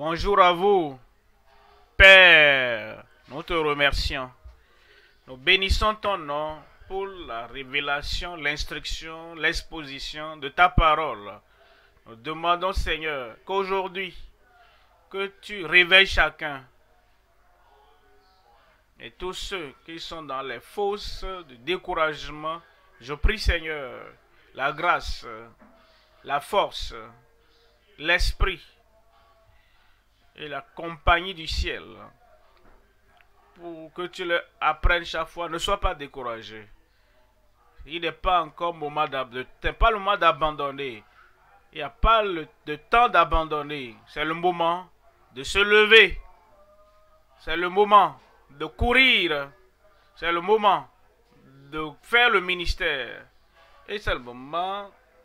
Bonjour à vous, Père. Nous te remercions. Nous bénissons ton nom pour la révélation, l'instruction, l'exposition de ta parole. Nous demandons, Seigneur, qu'aujourd'hui, que tu réveilles chacun et tous ceux qui sont dans les fosses de découragement. Je prie, Seigneur, la grâce, la force, l'esprit et la compagnie du ciel pour que tu leur apprennes chaque fois. Ne sois pas découragé. Il n'est pas encore moment pas le moment d'abandonner. Il n'y a pas de temps d'abandonner. C'est le moment de se lever. C'est le moment de courir. C'est le moment de faire le ministère. Et c'est le moment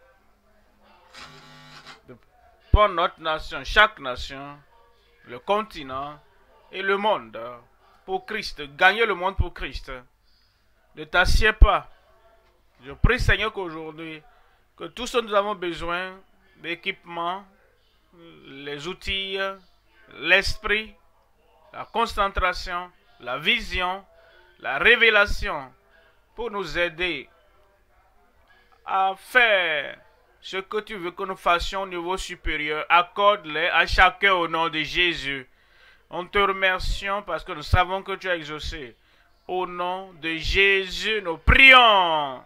de prendre notre nation, chaque nation, le continent et le monde pour Christ. Gagner le monde pour Christ. Ne t'assieds pas. Je prie, Seigneur, qu'aujourd'hui, que tout ce que nous avons besoin d'équipement, les outils, l'esprit, la concentration, la vision, la révélation, pour nous aider à faire ce que tu veux que nous fassions au niveau supérieur. Accorde-les à chacun au nom de Jésus. On te remercie parce que nous savons que tu as exaucé. Au nom de Jésus, nous prions.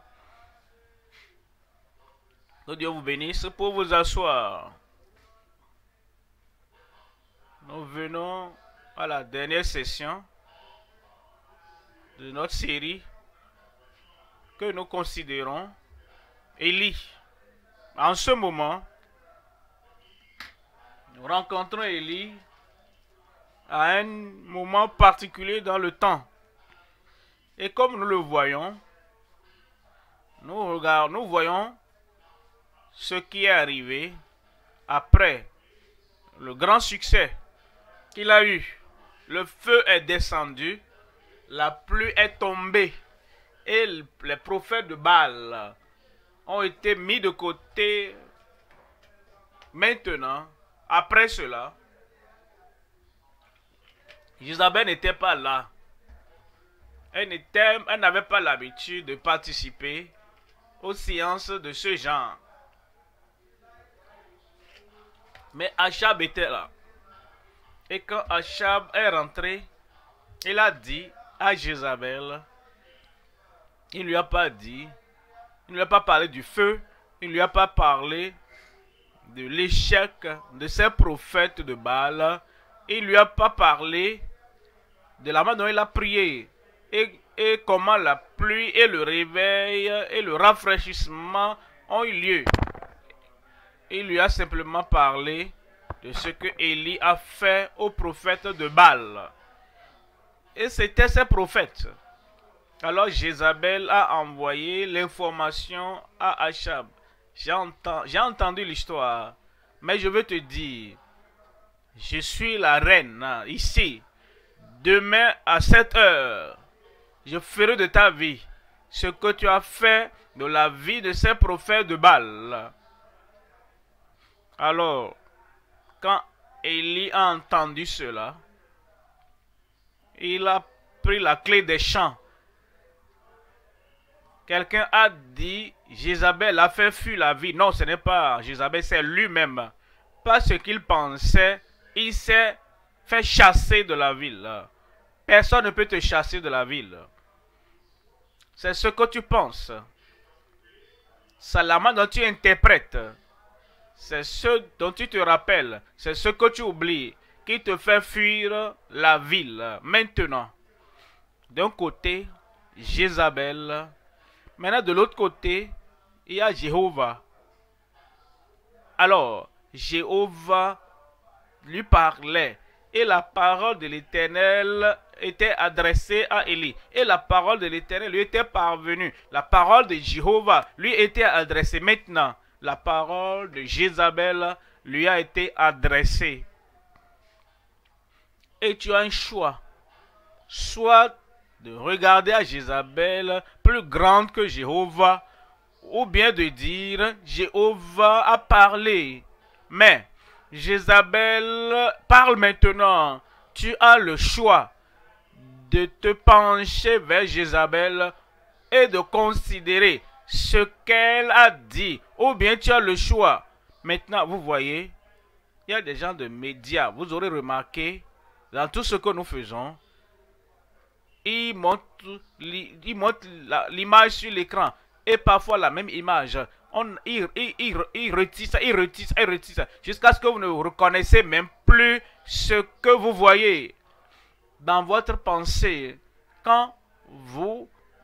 Que Dieu vous bénisse pour vous asseoir. Nous venons à la dernière session de notre série que nous considérons Élie. En ce moment, nous rencontrons Élie à un moment particulier dans le temps. Et comme nous le voyons, nous voyons ce qui est arrivé après le grand succès qu'il a eu. Le feu est descendu, la pluie est tombée et les prophètes de Baal ont été mis de côté. Maintenant, après cela, Jézabel n'était pas là. Elle n'avait pas l'habitude de participer aux séances de ce genre. Mais Achab était là. Et quand Achab est rentré, il a dit à Jézabel, il ne lui a pas dit, il ne lui a pas parlé du feu, il ne lui a pas parlé de l'échec de ces prophètes de Baal, il ne lui a pas parlé de la manière dont il a prié et comment la pluie et le réveil et le rafraîchissement ont eu lieu. Il lui a simplement parlé de ce que Élie a fait aux prophètes de Baal. Et c'était ces prophètes. Alors Jézabel a envoyé l'information à Achab. J'ai entendu l'histoire, mais je veux te dire, je suis la reine ici. Demain à 7 heures, je ferai de ta vie ce que tu as fait de la vie de ces prophètes de Baal. Alors, quand Élie a entendu cela, il a pris la clé des champs. Quelqu'un a dit, Jézabel a fait fuir la vie. Non, ce n'est pas Jézabel, c'est lui-même. Parce qu'il pensait, il s'est fait chasser de la ville. Personne ne peut te chasser de la ville. C'est ce que tu penses. C'est la manière dont tu interprètes. C'est ce dont tu te rappelles. C'est ce que tu oublies qui te fait fuir la ville. Maintenant, d'un côté, Jézabel. Maintenant, de l'autre côté, il y a Jéhovah. Alors, Jéhovah lui parlait. Et la parole de l'Éternel était adressée à Élie. Et la parole de l'Éternel lui était parvenue. La parole de Jéhovah lui était adressée. Maintenant, la parole de Jézabel lui a été adressée. Et tu as un choix. Soit de regarder à Jézabel plus grande que Jéhovah, ou bien de dire Jéhovah a parlé, mais Jézabel parle maintenant. Tu as le choix de te pencher vers Jézabel et de considérer ce qu'elle a dit. Ou bien tu as le choix. Maintenant, vous voyez, il y a des gens de médias. Vous aurez remarqué, dans tout ce que nous faisons, ils montrent l'image sur l'écran. Et parfois la même image. Il retisse, jusqu'à ce que vous ne reconnaissez même plus ce que vous voyez dans votre pensée. Quand vous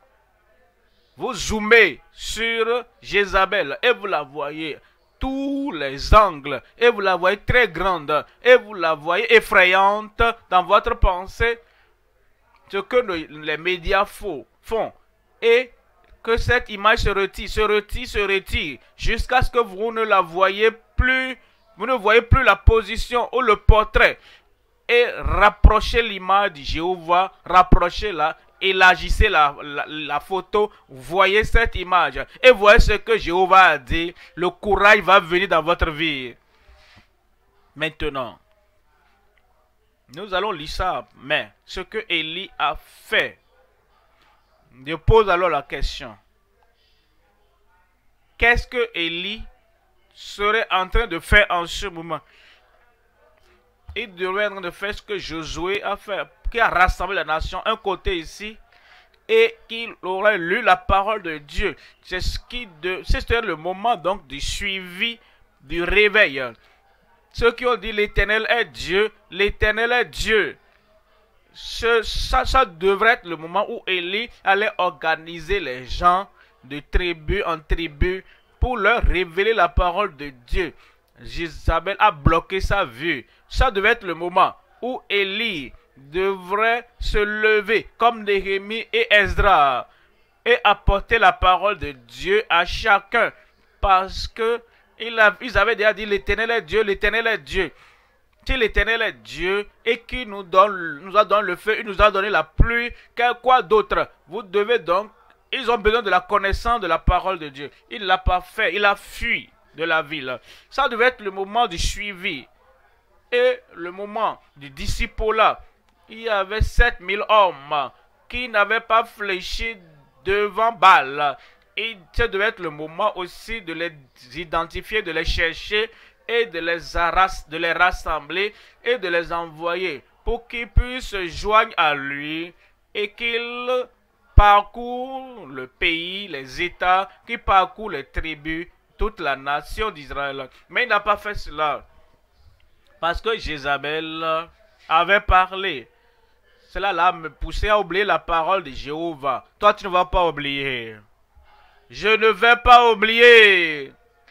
zoomez sur Jézabel et vous la voyez tous les angles et vous la voyez très grande et vous la voyez effrayante dans votre pensée, ce que les médias font et que cette image se retire, jusqu'à ce que vous ne la voyez plus, vous ne voyez plus la position ou le portrait. Et rapprochez l'image de Jéhovah, rapprochez-la, élargissez la photo, voyez cette image et voyez ce que Jéhovah a dit. Le courage va venir dans votre vie. Maintenant, nous allons lire ça, mais ce que Élie a fait. Je pose alors la question. Qu'est-ce que Élie serait en train de faire en ce moment? Il devrait être en train de faire ce que Josué a fait, qui a rassemblé la nation un côté ici, et qu'il aurait lu la parole de Dieu. C'est le moment donc du suivi, du réveil. Ceux qui ont dit l'Éternel est Dieu, l'Éternel est Dieu. Ça devrait être le moment où Élie allait organiser les gens de tribu en tribu pour leur révéler la parole de Dieu. Jézabel a bloqué sa vue. Ça devait être le moment où Élie devrait se lever comme Néhémie et Esdras et apporter la parole de Dieu à chacun, parce que ils avaient déjà dit l'Éternel est Dieu, l'Éternel est Dieu. Si l'Éternel est Dieu et qui nous a donné le feu, il nous a donné la pluie, quoi d'autre? Vous devez donc, ils ont besoin de la connaissance de la parole de Dieu. Il ne l'a pas fait, il a fui de la ville. Ça devait être le moment du suivi et le moment du disciple-là. Il y avait 7000 hommes qui n'avaient pas fléchi devant Baal. Et ça devait être le moment aussi de les identifier, de les chercher et de les rassembler et de les envoyer pour qu'ils puissent se joindre à lui et qu'ils parcourent le pays, les États, qu'ils parcourent les tribus, toute la nation d'Israël. Mais il n'a pas fait cela parce que Jézabel avait parlé. Cela l'a me poussé à oublier la parole de Jéhovah. Toi, tu ne vas pas oublier. Je ne vais pas oublier.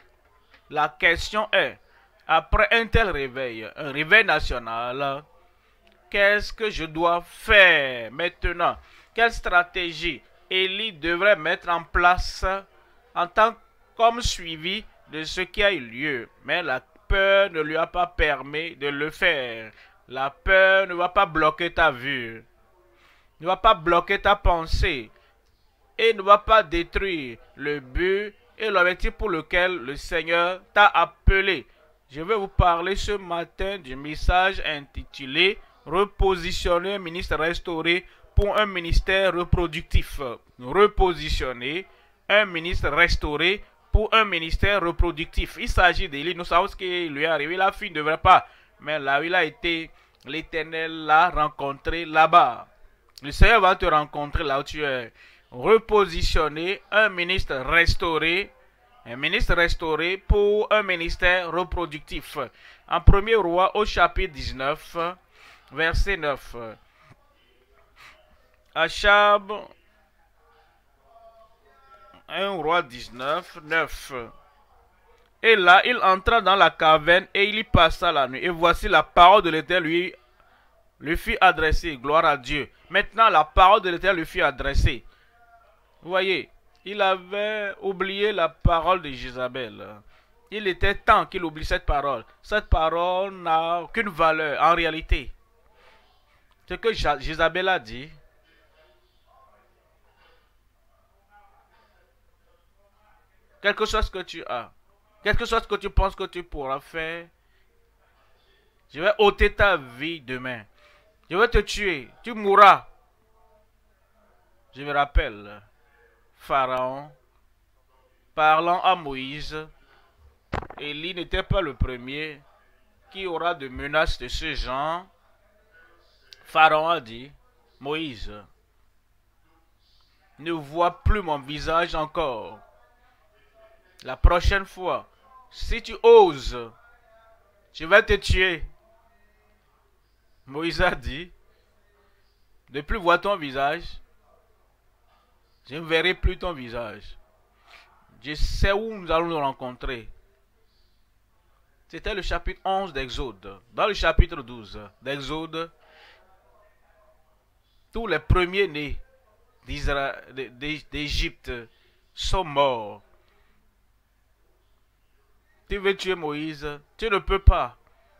La question est, après un tel réveil, un réveil national, qu'est-ce que je dois faire maintenant? Quelle stratégie Élie devrait mettre en place en tant comme suivi de ce qui a eu lieu? Mais la peur ne lui a pas permis de le faire. La peur ne va pas bloquer ta vue, ne va pas bloquer ta pensée et ne va pas détruire le but et l'objectif pour lequel le Seigneur t'a appelé. Je vais vous parler ce matin du message intitulé « Repositionner un ministre restauré pour un ministère reproductif ». Repositionner un ministre restauré pour un ministère reproductif. Il s'agit d'Élie. Nous savons ce qui lui est arrivé. La fille ne devrait pas. Mais là où il a été, l'Éternel l'a rencontré là-bas. Le Seigneur va te rencontrer là où tu es. Repositionner un ministre restauré pour un ministère reproductif. En 1er Roi au chapitre 19, verset 9. Achab, 1 Roi 19, 9. Et là, il entra dans la caverne et il y passa la nuit. Et voici la parole de l'Éternel lui fut adressée. Gloire à Dieu. Maintenant, la parole de l'Éternel lui fut adressée. Vous voyez, il avait oublié la parole de Jézabel. Il était temps qu'il oublie cette parole. Cette parole n'a aucune valeur en réalité. Ce que Jézabel a dit, quelque chose que tu as, quelque chose que tu penses que tu pourras faire, Je vais ôter ta vie demain. Je vais te tuer. Tu mourras. Je me rappelle, Pharaon, parlant à Moïse, Élie n'était pas le premier qui aura de menaces de ce genre. Pharaon a dit, Moïse, ne vois plus mon visage encore. La prochaine fois, si tu oses, je vais te tuer. Moïse a dit, de plus voir ton visage, je ne verrai plus ton visage. Je sais où nous allons nous rencontrer. C'était le chapitre 11 d'Exode. Dans le chapitre 12 d'Exode, tous les premiers-nés d'Égypte sont morts. Tu veux tuer Moïse, tu ne peux pas.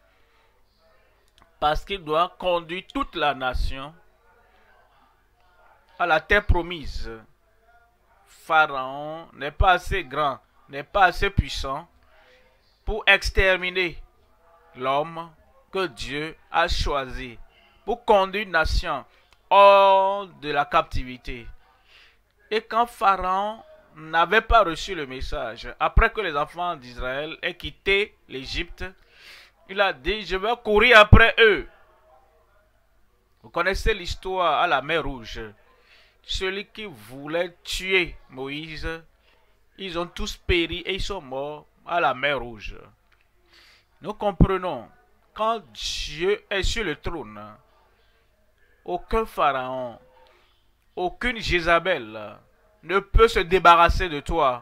Parce qu'il doit conduire toute la nation à la terre promise. Pharaon n'est pas assez grand, n'est pas assez puissant pour exterminer l'homme que Dieu a choisi pour conduire une nation hors de la captivité. Et quand Pharaon n'avait pas reçu le message, après que les enfants d'Israël aient quitté l'Égypte, il a dit, je vais courir après eux. Vous connaissez l'histoire à la mer Rouge. Celui qui voulait tuer Moïse, ils ont tous péri et ils sont morts à la mer Rouge. Nous comprenons, quand Dieu est sur le trône, aucun pharaon, aucune Jézabel ne peut se débarrasser de toi.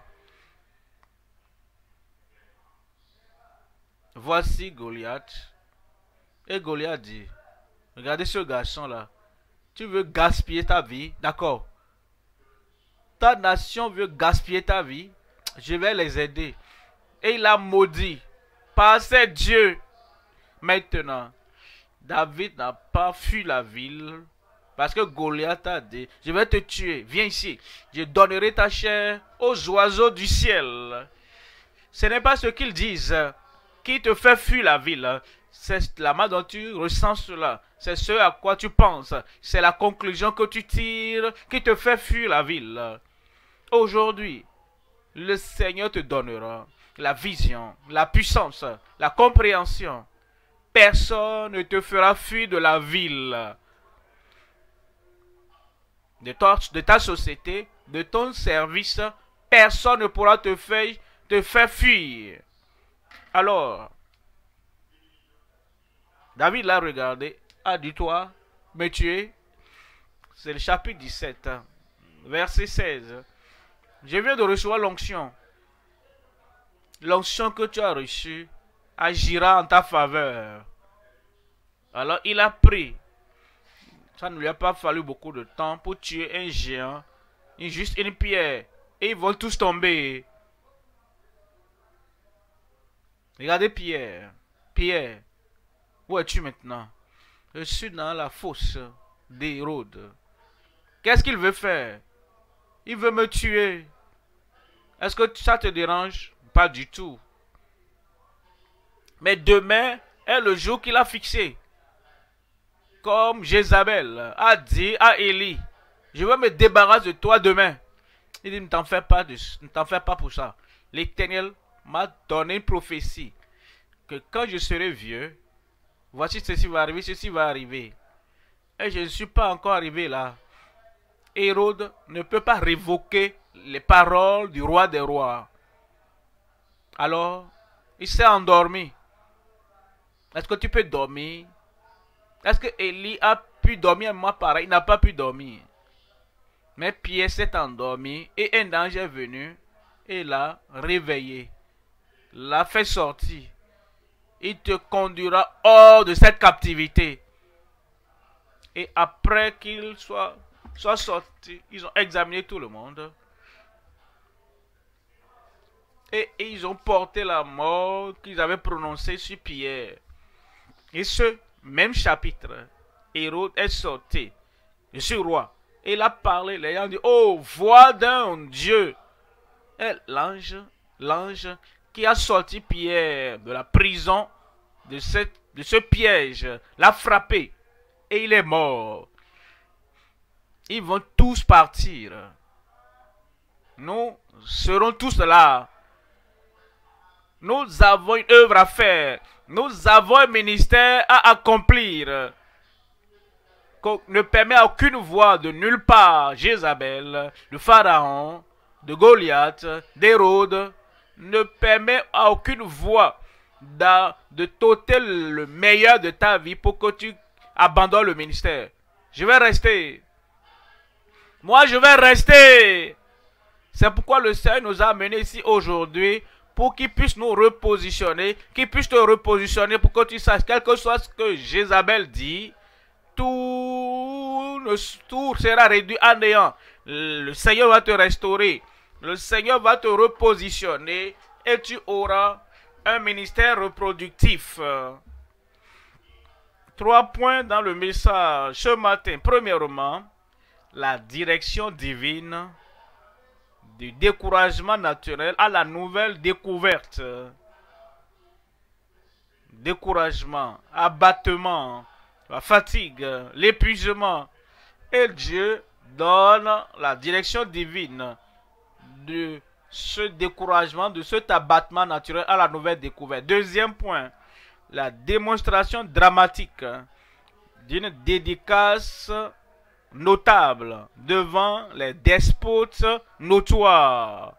Voici Goliath. Et Goliath dit, regardez ce garçon-là. Tu veux gaspiller ta vie, d'accord. Ta nation veut gaspiller ta vie. Je vais les aider. Et il a maudit par ses dieux. Maintenant, David n'a pas fui la ville parce que Goliath a dit, je vais te tuer, viens ici, je donnerai ta chair aux oiseaux du ciel. Ce n'est pas ce qu'ils disent qui te fait fuir la ville. C'est la manière dont tu ressens cela. C'est ce à quoi tu penses. C'est la conclusion que tu tires qui te fait fuir la ville. Aujourd'hui, le Seigneur te donnera la vision, la puissance, la compréhension. Personne ne te fera fuir de la ville, de ta société, de ton service. Personne ne pourra te faire fuir. Alors, David l'a regardé, a dit, toi, me tuer. C'est le chapitre 17, verset 16. Je viens de recevoir l'onction. L'onction que tu as reçue agira en ta faveur. Alors il a pris. Ça ne lui a pas fallu beaucoup de temps pour tuer un géant. Juste une pierre. Et ils vont tous tomber. Regardez Pierre. Pierre. Où es-tu maintenant? Je suis dans la fosse d'Hérode. Qu'est-ce qu'il veut faire? Il veut me tuer. Est-ce que ça te dérange? Pas du tout. Mais demain est le jour qu'il a fixé. Comme Jézabel a dit à Élie, je vais me débarrasser de toi demain. Il dit, ne t'en fais pas pour ça. L'Éternel m'a donné une prophétie que quand je serai vieux, voici ceci va arriver, ceci va arriver. Et je ne suis pas encore arrivé là. Hérode ne peut pas révoquer les paroles du roi des rois. Alors, il s'est endormi. Est-ce que tu peux dormir? Est-ce que Élie a pu dormir à moi pareil? Il n'a pas pu dormir. Mais Pierre s'est endormi et un ange est venu et l'a réveillé. L'a fait sortir. Il te conduira hors de cette captivité. Et après qu'il soit sorti, ils ont examiné tout le monde. Et ils ont porté la mort qu'ils avaient prononcée sur Pierre. Et ce même chapitre, Hérode est sorti. Je suis roi. Et il a parlé, les gens ont dit, oh, voix d'un Dieu. Et l'ange qui a sorti Pierre de la prison, de cette de ce piège, l'a frappé et il est mort. Ils vont tous partir. Nous serons tous là. Nous avons une œuvre à faire. Nous avons un ministère à accomplir. Qu'on ne permet à aucune voix de nulle part. Jézabel, de Pharaon, de Goliath, d'Hérode, ne permet à aucune voix de t'ôter le meilleur de ta vie pour que tu abandonnes le ministère. Je vais rester. Moi, je vais rester. C'est pourquoi le Seigneur nous a amenés ici aujourd'hui pour qu'il puisse nous repositionner, qu'il puisse te repositionner pour que tu saches, quel que soit ce que Jézabel dit, tout sera réduit à néant. Le Seigneur va te restaurer. Le Seigneur va te repositionner et tu auras un ministère reproductif. 3 points dans le message ce matin. Premièrement, la direction divine du découragement naturel à la nouvelle découverte. Découragement, abattement, la fatigue, l'épuisement. Et Dieu donne la direction divine de ce découragement, de cet abattement naturel à la nouvelle découverte. Deuxième point, la démonstration dramatique d'une dédicace notable devant les despotes notoires.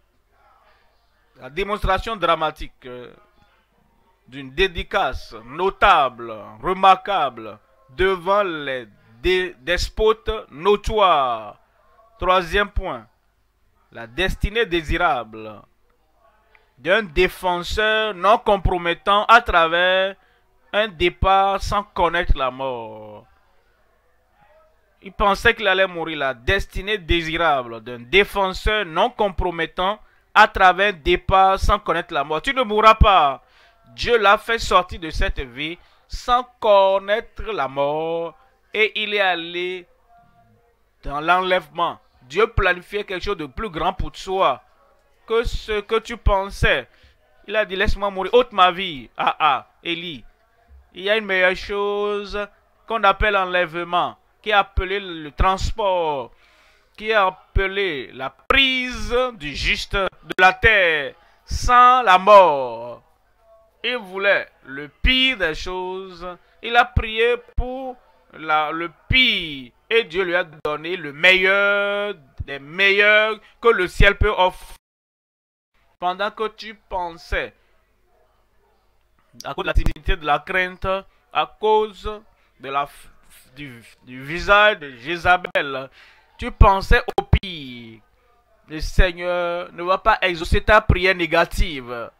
La démonstration dramatique d'une dédicace notable, remarquable devant les despotes notoires. Troisième point, la destinée désirable d'un défenseur non compromettant à travers un départ sans connaître la mort. Il pensait qu'il allait mourir. La destinée désirable d'un défenseur non compromettant à travers un départ sans connaître la mort. Tu ne mourras pas. Dieu l'a fait sortir de cette vie sans connaître la mort et il est allé dans l'enlèvement. Dieu planifiait quelque chose de plus grand pour toi que ce que tu pensais. Il a dit, laisse-moi mourir, ôte ma vie. Élie, il y a une meilleure chose qu'on appelle l'enlèvement, qui est appelé le transport, qui est appelé la prise du juste de la terre sans la mort. Il voulait le pire des choses. Il a prié pour le pire. Et Dieu lui a donné le meilleur des meilleurs que le ciel peut offrir. Pendant que tu pensais, à cause de la timidité, de la crainte, à cause de du visage de Jézabel, tu pensais au pire. Le Seigneur ne va pas exaucer ta prière négative.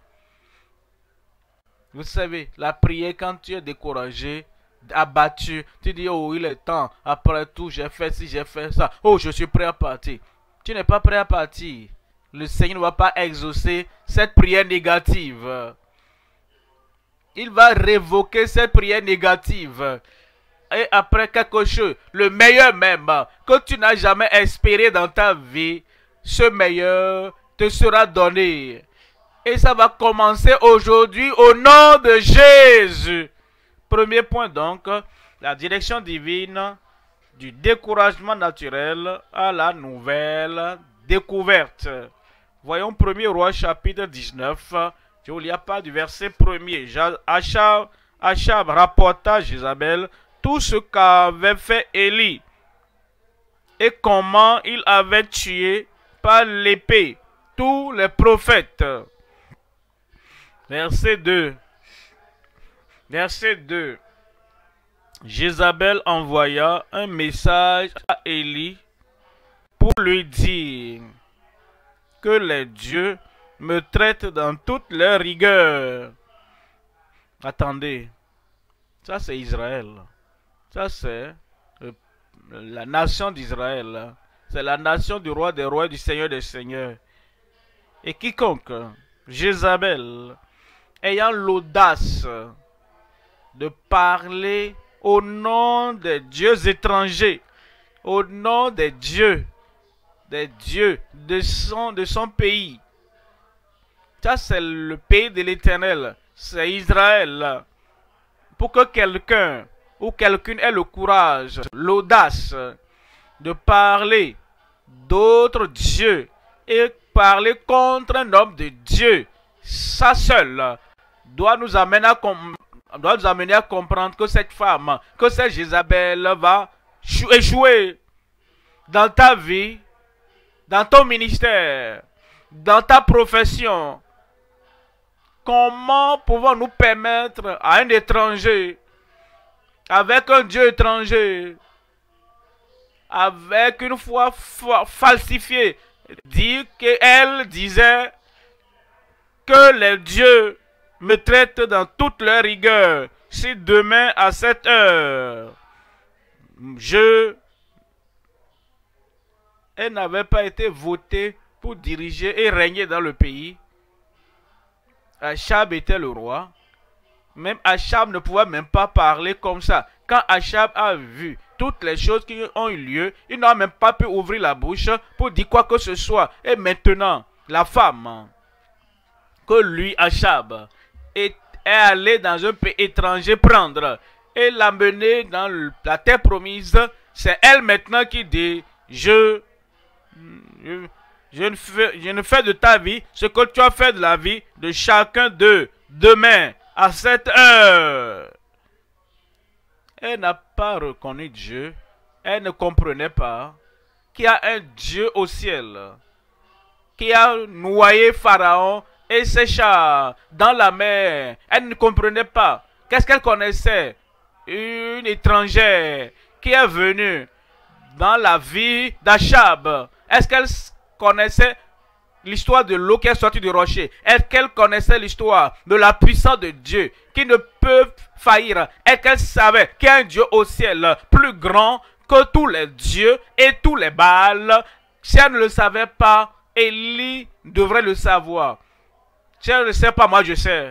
Vous savez, la prière quand tu es découragé, abattu, tu dis, oh, il est temps, après tout, j'ai fait ci, j'ai fait ça, oh, je suis prêt à partir. Tu n'es pas prêt à partir. Le Seigneur ne va pas exaucer cette prière négative. Il va révoquer cette prière négative. Et après quelque chose, le meilleur même, que tu n'as jamais espéré dans ta vie, ce meilleur te sera donné. Et ça va commencer aujourd'hui au nom de Jésus. Premier point donc, la direction divine du découragement naturel à la nouvelle découverte. Voyons 1er Roi chapitre 19. Je ne lis pas du verset 1er. Achab rapporta à Jézabel tout ce qu'avait fait Élie et comment il avait tué par l'épée tous les prophètes. Verset 2. Verset 2. Jézabel envoya un message à Élie pour lui dire que les dieux me traitent dans toute leur rigueur. Attendez, ça c'est Israël. Ça c'est la nation d'Israël. C'est la nation du roi des rois et du seigneur des seigneurs. Et quiconque, Jézabel, ayant l'audace de parler au nom des dieux étrangers, au nom des dieux de son pays. Ça c'est le pays de l'Éternel, c'est Israël. pour que quelqu'un ou quelqu'une ait le courage, l'audace de parler d'autres dieux et parler contre un homme de Dieu, ça seul doit nous amener à comprendre que cette femme, que cette Jézabel va échouer dans ta vie, dans ton ministère, dans ta profession. Comment pouvons-nous permettre à un étranger, avec un Dieu étranger, avec une foi falsifiée, dire qu'elle disait que les dieux me traitent dans toute leur rigueur, si demain à cette heure, elle n'avait pas été votée pour diriger et régner dans le pays. Achab était le roi. Même Achab ne pouvait même pas parler comme ça. Quand Achab a vu toutes les choses qui ont eu lieu, il n'a même pas pu ouvrir la bouche pour dire quoi que ce soit. Et maintenant, la femme que lui, Achab, est allé dans un pays étranger prendre et l'amener dans la terre promise, c'est elle maintenant qui dit, je ne fais de ta vie ce que tu as fait de la vie de chacun d'eux. Demain, à cette heure. Elle n'a pas reconnu Dieu. Elle ne comprenait pas qu'il y a un Dieu au ciel qui a noyé Pharaon et ses chars dans la mer. Elle ne comprenait pas. Qu'est-ce qu'elle connaissait? Une étrangère qui est venue dans la vie d'Achab. Est-ce qu'elle connaissait l'histoire de l'eau qui est sortie du rocher? Est-ce qu'elle connaissait l'histoire de la puissance de Dieu qui ne peut faillir? Est-ce qu'elle savait qu'il y a un Dieu au ciel plus grand que tous les dieux et tous les Baals? Si elle ne le savait pas, Élie devrait le savoir. Si elle ne le sait pas, moi je sais.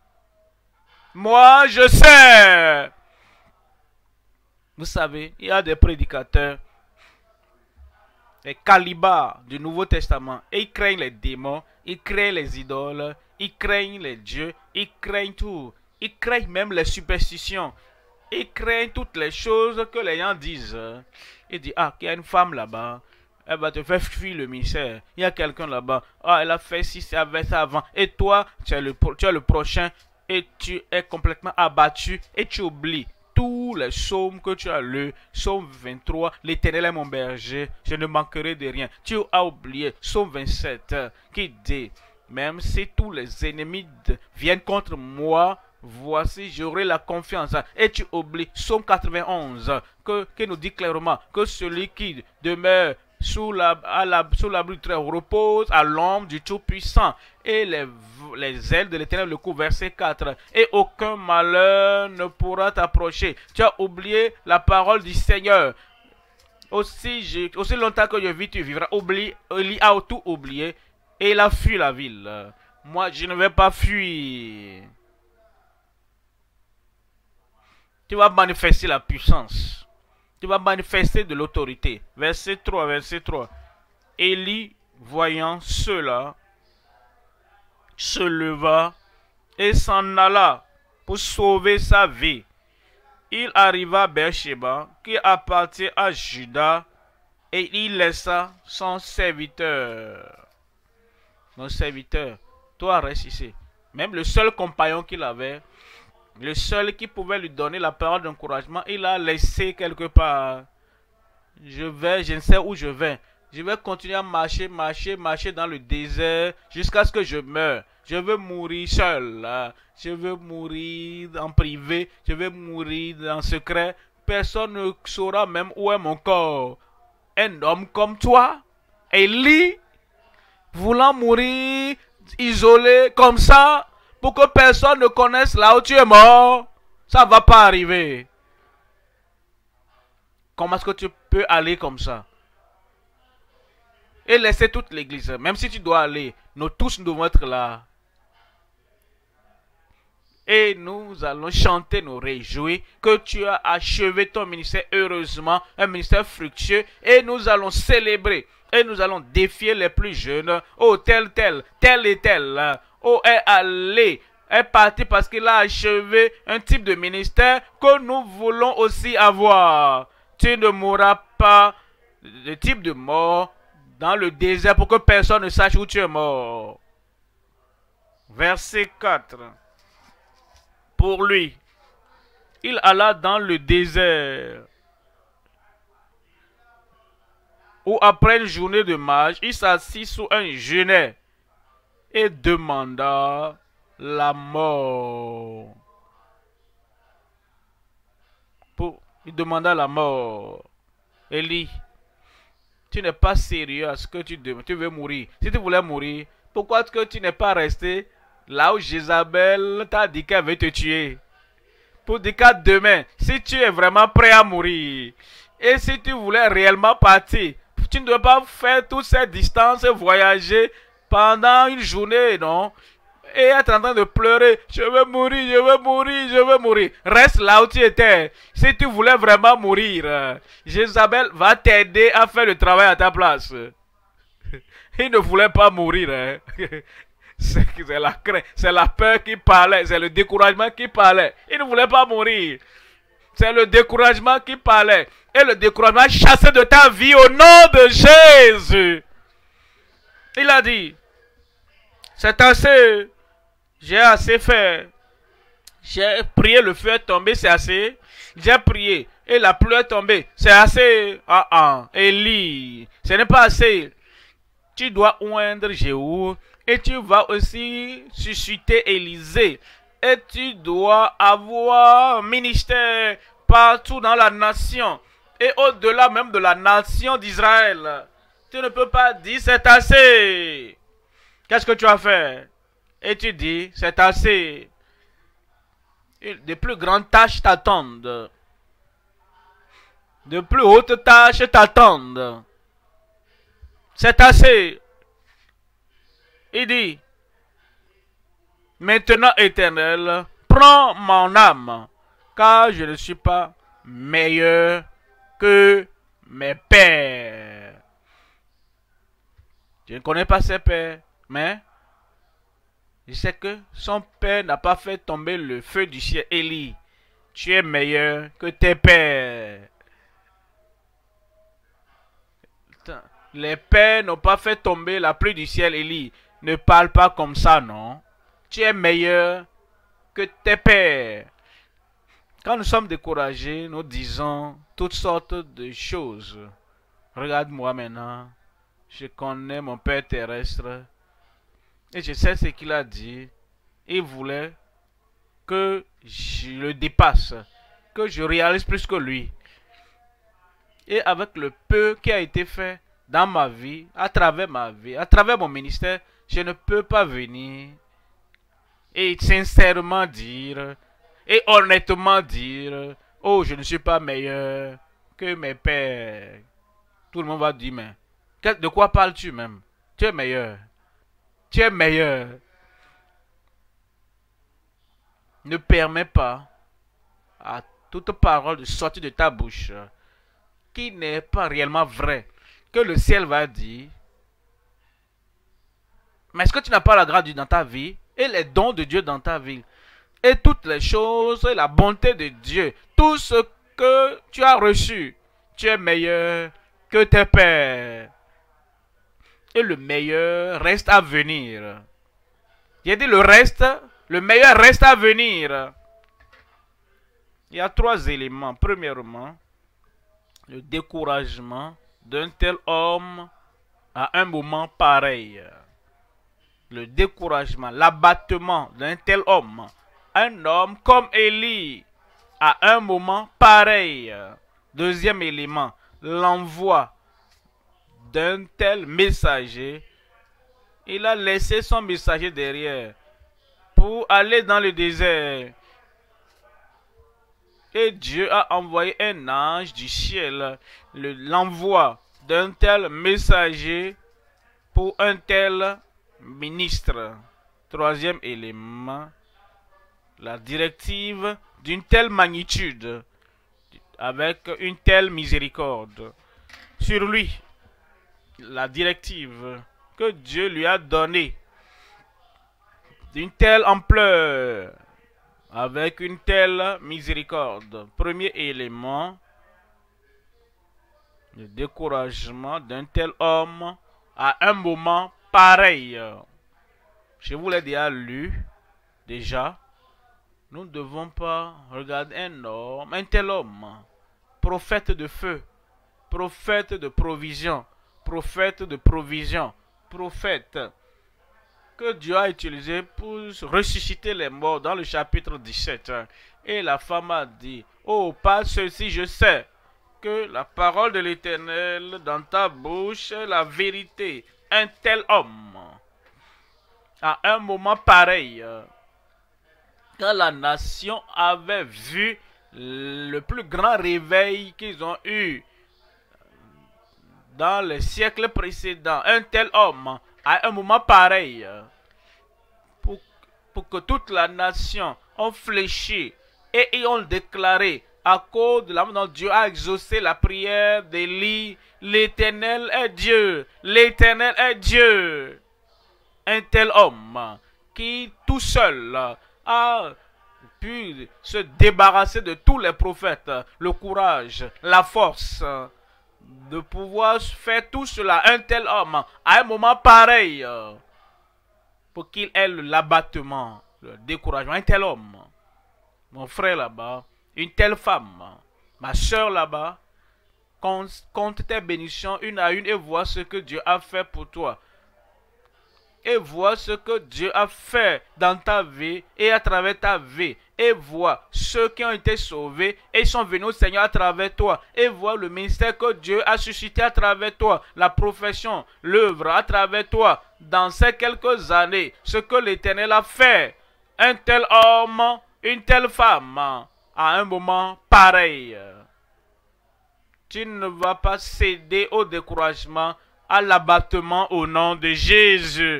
Moi je sais. Vous savez, il y a des prédicateurs, les calibars du Nouveau Testament, et ils craignent les démons, ils craignent les idoles, ils craignent les dieux, ils craignent tout. Ils craignent même les superstitions. Ils craignent toutes les choses que les gens disent. Ils disent, ah, il y a une femme là-bas, elle va te faire fuir le ministère. Il y a quelqu'un là-bas, ah, elle a fait ci, ça avait ça avant. Et toi, tu es le prochain, et tu es complètement abattu, et tu oublies tous les psaumes que tu as lus. Psaume 23, l'Éternel est mon berger, je ne manquerai de rien. Tu as oublié Psaume 27 qui dit, même si tous les ennemis viennent contre moi, voici j'aurai la confiance. Et tu oublies Psaume 91 qui nous dit clairement que celui qui demeure sous l'abri du Très-Haut repose à l'ombre du Tout-Puissant, et les ailes de l'Éternel le couvrent. Verset 4. Et aucun malheur ne pourra t'approcher. Tu as oublié la parole du Seigneur. Aussi longtemps que je vis, tu vivras. Il a tout oublié et il a fui la ville. Moi, je ne vais pas fuir. Tu vas manifester la puissance. Tu vas manifester de l'autorité. Verset 3, verset 3. Élie, voyant cela, se leva et s'en alla pour sauver sa vie. Il arriva à Beersheba, qui appartient à Juda, et il laissa son serviteur. Mon serviteur, toi reste ici. Même le seul compagnon qu'il avait, le seul qui pouvait lui donner la parole d'encouragement, il l'a laissé quelque part. Je ne sais où je vais. Je vais continuer à marcher dans le désert jusqu'à ce que je meure. Je veux mourir seul. Je veux mourir en privé. Je veux mourir en secret. Personne ne saura même où est mon corps. Un homme comme toi, Élie, voulant mourir isolé comme ça, pour que personne ne connaisse là où tu es mort, ça ne va pas arriver. Comment est-ce que tu peux aller comme ça? Et laisser toute l'église, même si tu dois aller, nous tous nous devons être là. Et nous allons chanter, nous réjouir que tu as achevé ton ministère heureusement, un ministère fructueux, et nous allons célébrer, et nous allons défier les plus jeunes. Oh, tel et tel, oh, est allé est parti parce qu'il a achevé un type de ministère que nous voulons aussi avoir. Tu ne mourras pas de type de mort dans le désert pour que personne ne sache où tu es mort. Verset 4. Pour lui, il alla dans le désert, où après une journée de marche, il s'assit sous un genêt et demanda la mort. Il demanda la mort. Élie, tu n'es pas sérieux à ce que tu demandes. Tu veux mourir. Si tu voulais mourir, pourquoi est-ce que tu n'es pas resté là où Jézabel t'a dit qu'elle veut te tuer? Pour dire qu'à demain, si tu es vraiment prêt à mourir, et si tu voulais réellement partir, tu ne dois pas faire toutes ces distances et voyager pendant une journée, non? Et être en train de pleurer, je veux mourir, je veux mourir, je veux mourir. Reste là où tu étais. Si tu voulais vraiment mourir, Jézabel va t'aider à faire le travail à ta place. Il ne voulait pas mourir. C'est la crainte, c'est la peur qui parlait, c'est le découragement qui parlait. Il ne voulait pas mourir. C'est le découragement qui parlait. Et le découragement chassé de ta vie au nom de Jésus. Il a dit, c'est assez. J'ai assez fait. J'ai prié, le feu est tombé, c'est assez. J'ai prié et la pluie est tombée, c'est assez. Élie, ce n'est pas assez. Tu dois oindre Jéhu et tu vas aussi susciter Élisée. Et tu dois avoir un ministère partout dans la nation et au-delà même de la nation d'Israël. Tu ne peux pas dire c'est assez. Qu'est-ce que tu as fait? Et tu dis c'est assez. De plus grandes tâches t'attendent. De plus hautes tâches t'attendent. C'est assez. Il dit, maintenant, Éternel, prends mon âme, car je ne suis pas meilleur que mes pères. Je ne connais pas ses pères, mais je sais que son père n'a pas fait tomber le feu du ciel. Élie, tu es meilleur que tes pères. Les pères n'ont pas fait tomber la pluie du ciel, Élie. Ne parle pas comme ça, non. Tu es meilleur que tes pères. Quand nous sommes découragés, nous disons toutes sortes de choses. Regarde-moi maintenant. Je connais mon Père terrestre. Et je sais ce qu'il a dit. Il voulait que je le dépasse. Que je réalise plus que lui. Et avec le peu qui a été fait dans ma vie, à travers mon ministère, je ne peux pas venir et sincèrement dire, et honnêtement dire, oh, je ne suis pas meilleur que mes pères. Tout le monde va dire, mais de quoi parles-tu même? Tu es meilleur. Tu es meilleur. Ne permets pas à toute parole de sortir de ta bouche qui n'est pas réellement vrai, que le ciel va dire, mais est-ce que tu n'as pas la grâce de Dieu dans ta vie et les dons de Dieu dans ta vie et toutes les choses et la bonté de Dieu, tout ce que tu as reçu, tu es meilleur que tes pères. Et le meilleur reste à venir. J'ai dit le meilleur reste à venir. Il y a 3 éléments. Premièrement, le découragement d'un tel homme à un moment pareil. Le découragement, l'abattement d'un tel homme. Un homme comme Élie à un moment pareil. Deuxième élément, l'envoi d'un tel messager. Il a laissé son messager derrière pour aller dans le désert. Et Dieu a envoyé un ange du ciel, l'envoi d'un tel messager pour un tel ministre. Troisième élément, la directive d'une telle magnitude, avec une telle miséricorde. Sur lui, la directive que Dieu lui a donnée d'une telle ampleur, avec une telle miséricorde. Premier élément, le découragement d'un tel homme à un moment pareil. Je vous l'ai déjà lu, déjà. Nous ne devons pas regarder un tel homme, prophète de feu, prophète de provision, prophète de provision, prophète que Dieu a utilisé pour ressusciter les morts dans le chapitre 17. Et la femme a dit, oh, pas ceci, je sais que la parole de l'Éternel dans ta bouche est la vérité. Un tel homme, à un moment pareil, quand la nation avait vu le plus grand réveil qu'ils ont eu dans les siècles précédents, un tel homme, à un moment pareil, pour que toute la nation ont fléchi et ont déclaré, à cause de l'amour dont Dieu a exaucé la prière d'Élie, l'Éternel est Dieu, l'Éternel est Dieu. Un tel homme qui tout seul a pu se débarrasser de tous les prophètes, le courage, la force de pouvoir faire tout cela, un tel homme, à un moment pareil, pour qu'il ait l'abattement, le découragement, un tel homme, mon frère là-bas, une telle femme, ma soeur là-bas, compte tes bénédictions une à une et vois ce que Dieu a fait pour toi. Et vois ce que Dieu a fait dans ta vie et à travers ta vie. Et vois ceux qui ont été sauvés et sont venus au Seigneur à travers toi. Et vois le ministère que Dieu a suscité à travers toi. La profession, l'œuvre à travers toi. Dans ces quelques années, ce que l'Éternel a fait. Un tel homme, une telle femme, à un moment pareil. Tu ne vas pas céder au découragement, à l'abattement au nom de Jésus.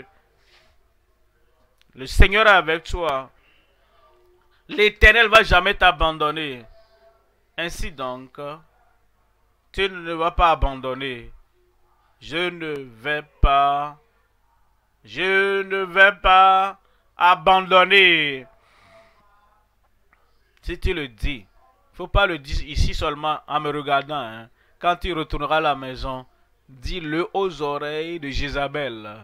Le Seigneur est avec toi. L'Éternel ne va jamais t'abandonner. Ainsi donc, tu ne vas pas abandonner. Je ne vais pas abandonner. Si tu le dis, il ne faut pas le dire ici seulement en me regardant. Hein. Quand tu retourneras à la maison, dis-le aux oreilles de Jézabel.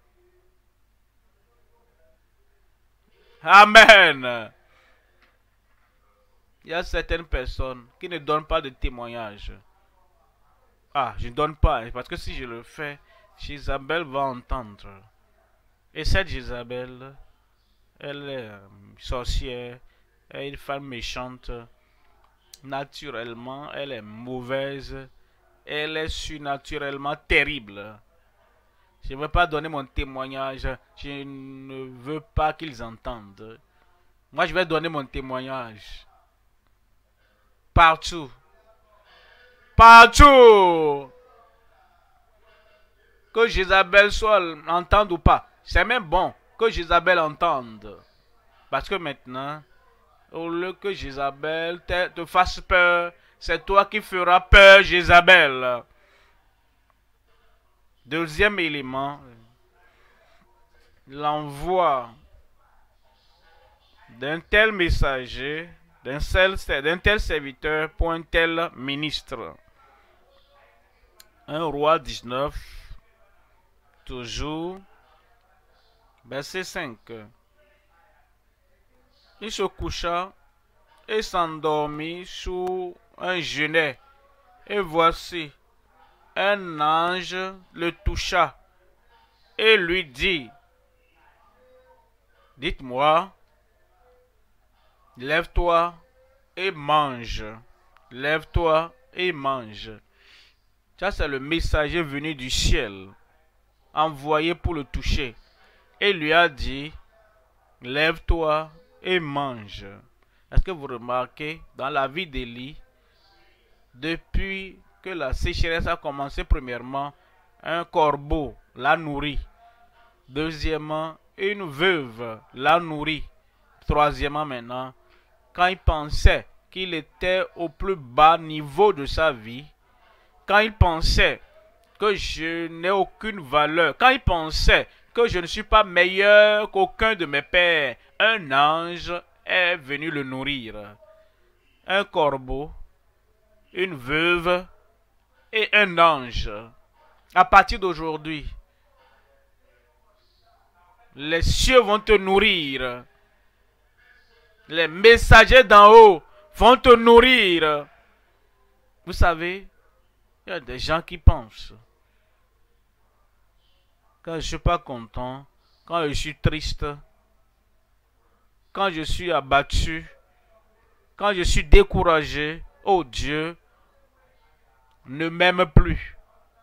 Amen. Il y a certaines personnes qui ne donnent pas de témoignage. Ah, je ne donne pas, parce que si je le fais, Jézabel va entendre. Et cette Jézabel, elle est sorcière, elle est une femme méchante. Naturellement, elle est mauvaise. Elle est surnaturellement terrible. Je ne veux pas donner mon témoignage. Je ne veux pas qu'ils entendent. Moi, je vais donner mon témoignage. Partout. Partout. Que Jézabel soit entende ou pas. C'est même bon que Jézabel entende. Parce que maintenant, au lieu que Jézabel te fasse peur, c'est toi qui feras peur, Jézabel. Deuxième élément, l'envoi d'un tel messager, d'un tel serviteur pour un tel ministre. 1 Roi 19, toujours, verset 5. Il se coucha et s'endormit sous un genêt. Et voici, un ange le toucha et lui dit, dites-moi, lève-toi et mange. Lève-toi et mange. Ça, c'est le messager venu du ciel, envoyé pour le toucher. Et lui a dit, lève-toi et mange. Est-ce que vous remarquez, dans la vie d'Élie, depuis que la sécheresse a commencé, premièrement, un corbeau l'a nourri. Deuxièmement, une veuve l'a nourri. Troisièmement, maintenant, quand il pensait qu'il était au plus bas niveau de sa vie, quand il pensait que je n'ai aucune valeur, quand il pensait que je ne suis pas meilleur qu'aucun de mes pères. Un ange est venu le nourrir. Un corbeau, une veuve et un ange. À partir d'aujourd'hui, les cieux vont te nourrir. Les messagers d'en haut vont te nourrir. Vous savez, il y a des gens qui pensent. Quand je ne suis pas content, quand je suis triste, quand je suis abattu, quand je suis découragé, oh Dieu ne m'aime plus.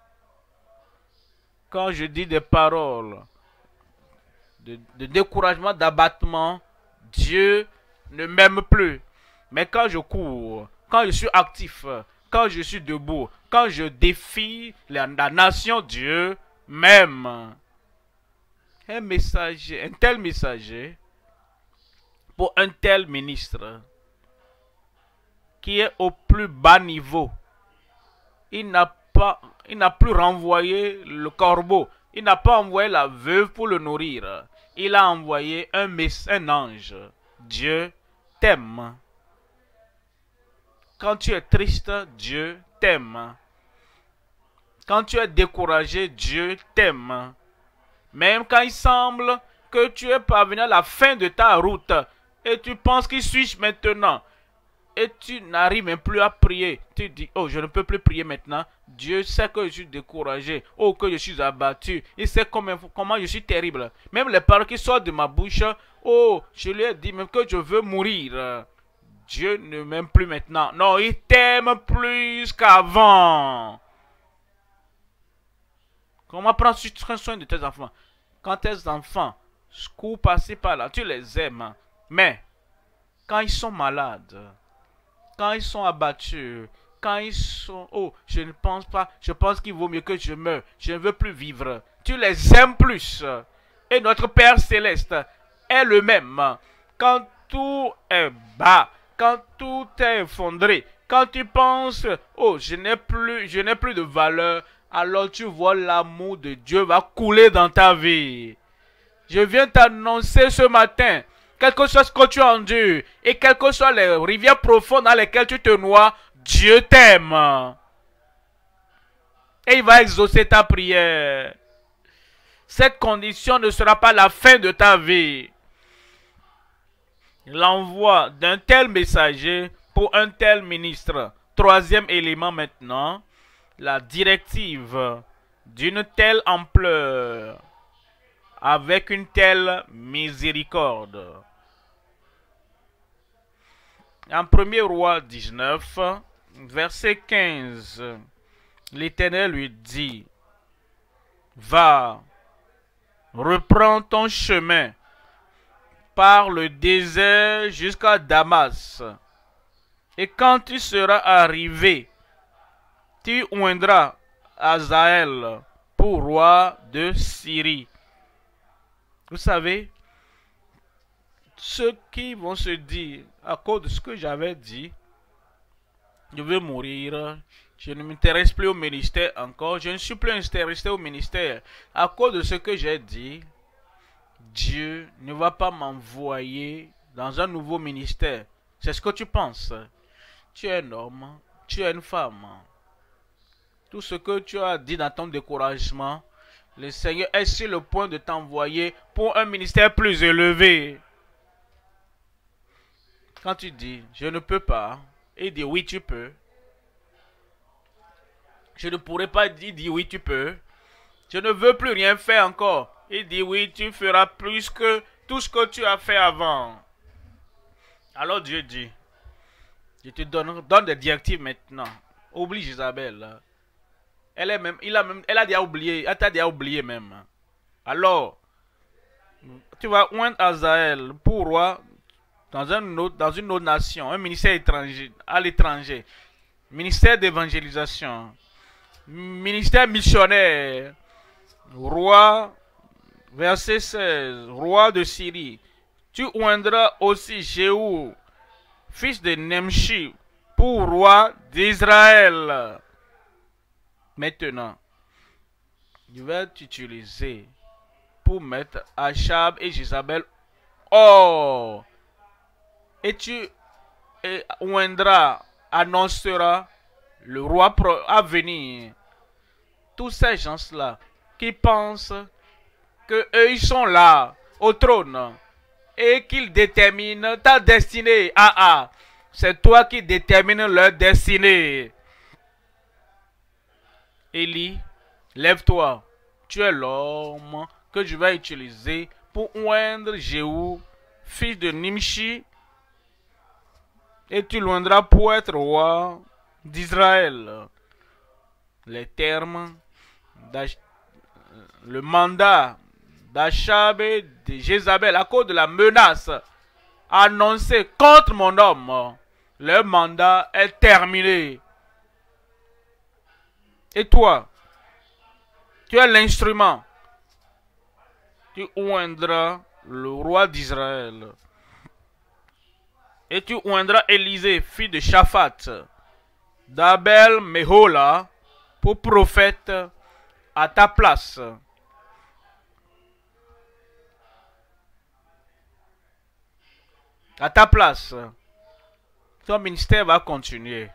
Quand je dis des paroles de découragement, d'abattement, Dieu ne m'aime plus. Mais quand je cours, quand je suis actif, quand je suis debout, quand je défie la nation, Dieu m'aime. Un messager, un tel messager, pour un tel ministre, qui est au plus bas niveau, il n'a plus renvoyé le corbeau, il n'a pas envoyé la veuve pour le nourrir, il a envoyé un ange. Dieu t'aime. Quand tu es triste, Dieu t'aime. Quand tu es découragé, Dieu t'aime. Même quand il semble que tu es parvenu à la fin de ta route et tu penses qu'il suis maintenant et tu n'arrives même plus à prier. Tu dis, oh, je ne peux plus prier maintenant. Dieu sait que je suis découragé. Oh, que je suis abattu. Il sait comment je suis terrible. Même les paroles qui sortent de ma bouche, oh, je lui ai dit même que je veux mourir. Dieu ne m'aime plus maintenant. Non, il t'aime plus qu'avant. Comment prendre soin de tes enfants? Quand tes enfants courent passer par là, tu les aimes. Mais, quand ils sont malades, quand ils sont abattus, quand ils sont... Oh, je ne pense pas, je pense qu'il vaut mieux que je meure. Je ne veux plus vivre. Tu les aimes plus. Et notre Père Céleste est le même. Quand tout est bas, quand tout est effondré, quand tu penses, oh, je n'ai plus de valeur, alors tu vois l'amour de Dieu va couler dans ta vie. Je viens t'annoncer ce matin, quel que soit ce que tu endures, et quelles que soient les rivières profondes dans lesquelles tu te noies, Dieu t'aime. Et il va exaucer ta prière. Cette condition ne sera pas la fin de ta vie. L'envoi d'un tel messager pour un tel ministre. Troisième élément maintenant, la directive d'une telle ampleur avec une telle miséricorde. En 1er roi 19, verset 15, l'Éternel lui dit, va, reprends ton chemin par le désert jusqu'à Damas. Et quand tu seras arrivé, tu oindras Hazaël pour roi de Syrie. Vous savez, ceux qui vont se dire, à cause de ce que j'avais dit, je vais mourir, je ne m'intéresse plus au ministère encore, je ne suis plus intéressé au ministère. À cause de ce que j'ai dit, Dieu ne va pas m'envoyer dans un nouveau ministère. C'est ce que tu penses. Tu es un homme, tu es une femme. Tout ce que tu as dit dans ton découragement, le Seigneur est sur le point de t'envoyer pour un ministère plus élevé. Quand tu dis, je ne peux pas, il dit, oui, tu peux. Je ne pourrai pas, il dit, oui, tu peux. Je ne veux plus rien faire encore. Il dit, oui, tu feras plus que tout ce que tu as fait avant. Alors Dieu dit, je te donne des directives maintenant. Oublie Isabelle. Elle a déjà oublié, elle t'a déjà oublié même. Alors, tu vas oindre Hazaël pour roi dans une autre nation, un ministère étranger, à l'étranger, ministère d'évangélisation, ministère missionnaire, roi, verset 16, roi de Syrie. Tu oindras aussi Jéhu, fils de Nemchi, pour roi d'Israël. Maintenant, je vais t'utiliser pour mettre Achab et Jézabel hors. Et tu oindras, annoncera le roi à venir. Tous ces gens-là qui pensent que eux ils sont là au trône et qu'ils déterminent ta destinée. C'est toi qui détermines leur destinée. Élie, lève-toi. Tu es l'homme que je vais utiliser pour oindre Jéhu, fils de Nimshi, et tu l'oindras pour être roi d'Israël. Les termes, le mandat d'Achab et de Jézabel à cause de la menace annoncée contre mon homme, leur mandat est terminé. Et toi, tu es l'instrument. Tu oindras le roi d'Israël. Et tu oindras Élisée, fils de Shaphat, d'Abel Mehola, pour prophète à ta place. À ta place. Ton ministère va continuer.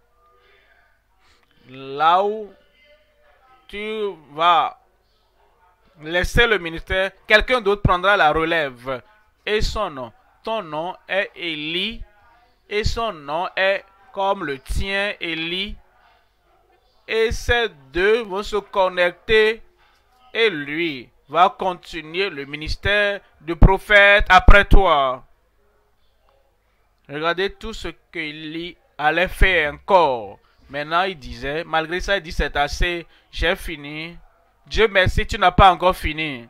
Là où tu vas laisser le ministère, quelqu'un d'autre prendra la relève. Et son nom, ton nom est Élie, et son nom est comme le tien, Élie. Et ces deux vont se connecter, et lui va continuer le ministère de prophète après toi. Regardez tout ce qu'Élie allait faire encore. Maintenant, il disait, malgré ça, il dit, c'est assez, j'ai fini. Dieu merci, tu n'as pas encore fini.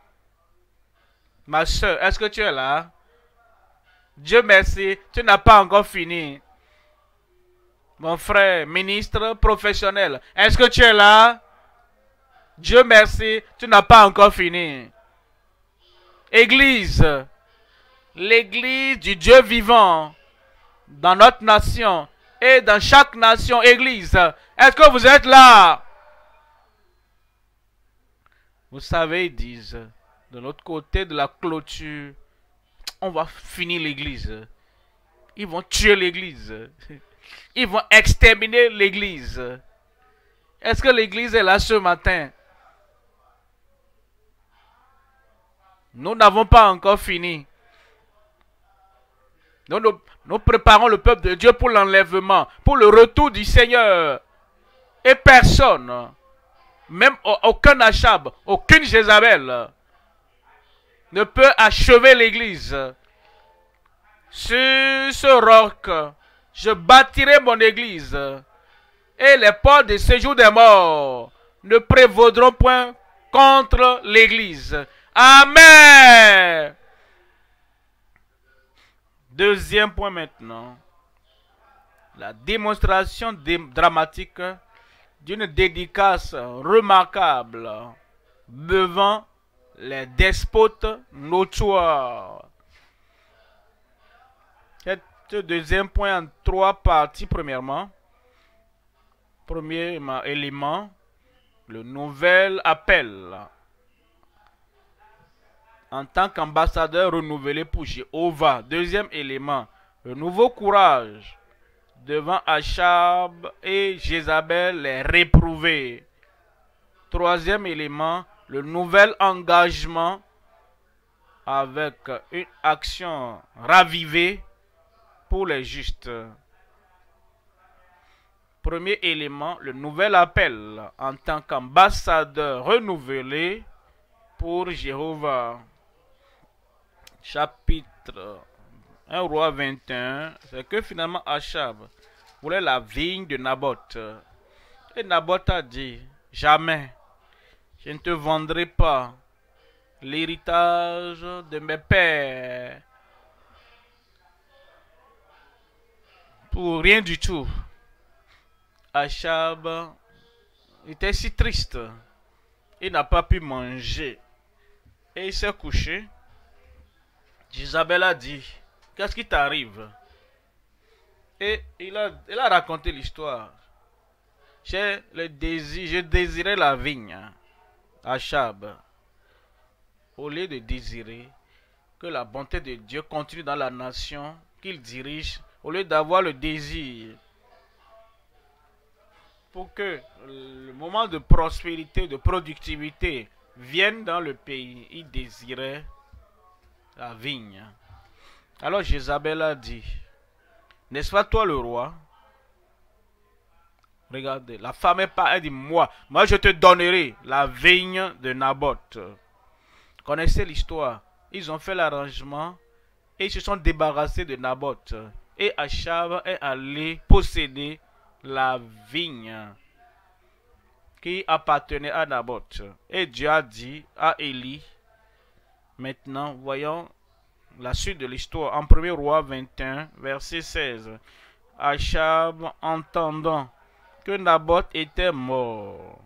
Ma soeur, est-ce que tu es là? Dieu merci, tu n'as pas encore fini. Mon frère, ministre professionnel, est-ce que tu es là? Dieu merci, tu n'as pas encore fini. Église, l'église du Dieu vivant, dans notre nation et dans chaque nation, église, est-ce que vous êtes là? Vous savez, ils disent, de l'autre côté de la clôture, on va finir l'église. Ils vont tuer l'église. Ils vont exterminer l'église. Est-ce que l'église est là ce matin? Nous n'avons pas encore fini. Nous préparons le peuple de Dieu pour l'enlèvement, pour le retour du Seigneur. Et personne, même aucun Achab, aucune Jézabel, ne peut achever l'église. Sur ce roc, je bâtirai mon église, et les portes de séjour des morts ne prévaudront point contre l'église. Amen. Deuxième point maintenant. La démonstration dramatique d'une dédicace remarquable devant les despotes notoires. Ce deuxième point en trois parties. Premièrement, premier élément, le nouvel appel. En tant qu'ambassadeur renouvelé pour Jéhovah. Deuxième élément, le nouveau courage devant Achab et Jézabel les réprouvés. Troisième élément, le nouvel engagement avec une action ravivée pour les justes. Premier élément, le nouvel appel en tant qu'ambassadeur renouvelé pour Jéhovah. Chapitre 1 roi 21, c'est que finalement Achab voulait la vigne de Naboth. Et Naboth a dit, jamais, je ne te vendrai pas l'héritage de mes pères pour rien du tout. Achab était si triste, il n'a pas pu manger et il s'est couché. Jézabel a dit, qu'est-ce qui t'arrive? Et il a raconté l'histoire. Je désirais la vigne, Achab. au lieu de désirer que la bonté de Dieu continue dans la nation qu'il dirige, au lieu d'avoir le désir pour que le moment de prospérité, de productivité vienne dans le pays, il désirait la vigne. Alors Jézabel a dit, n'est-ce pas toi le roi? Regardez, la femme est pas, elle dit, moi je te donnerai la vigne de Naboth. Connaissez l'histoire. Ils ont fait l'arrangement et ils se sont débarrassés de Naboth. Et Achab est allé posséder la vigne qui appartenait à Naboth. Et Dieu a dit à Élie, maintenant, voyons la suite de l'histoire. En 1er roi 21, verset 16. Achab, entendant que Naboth était mort,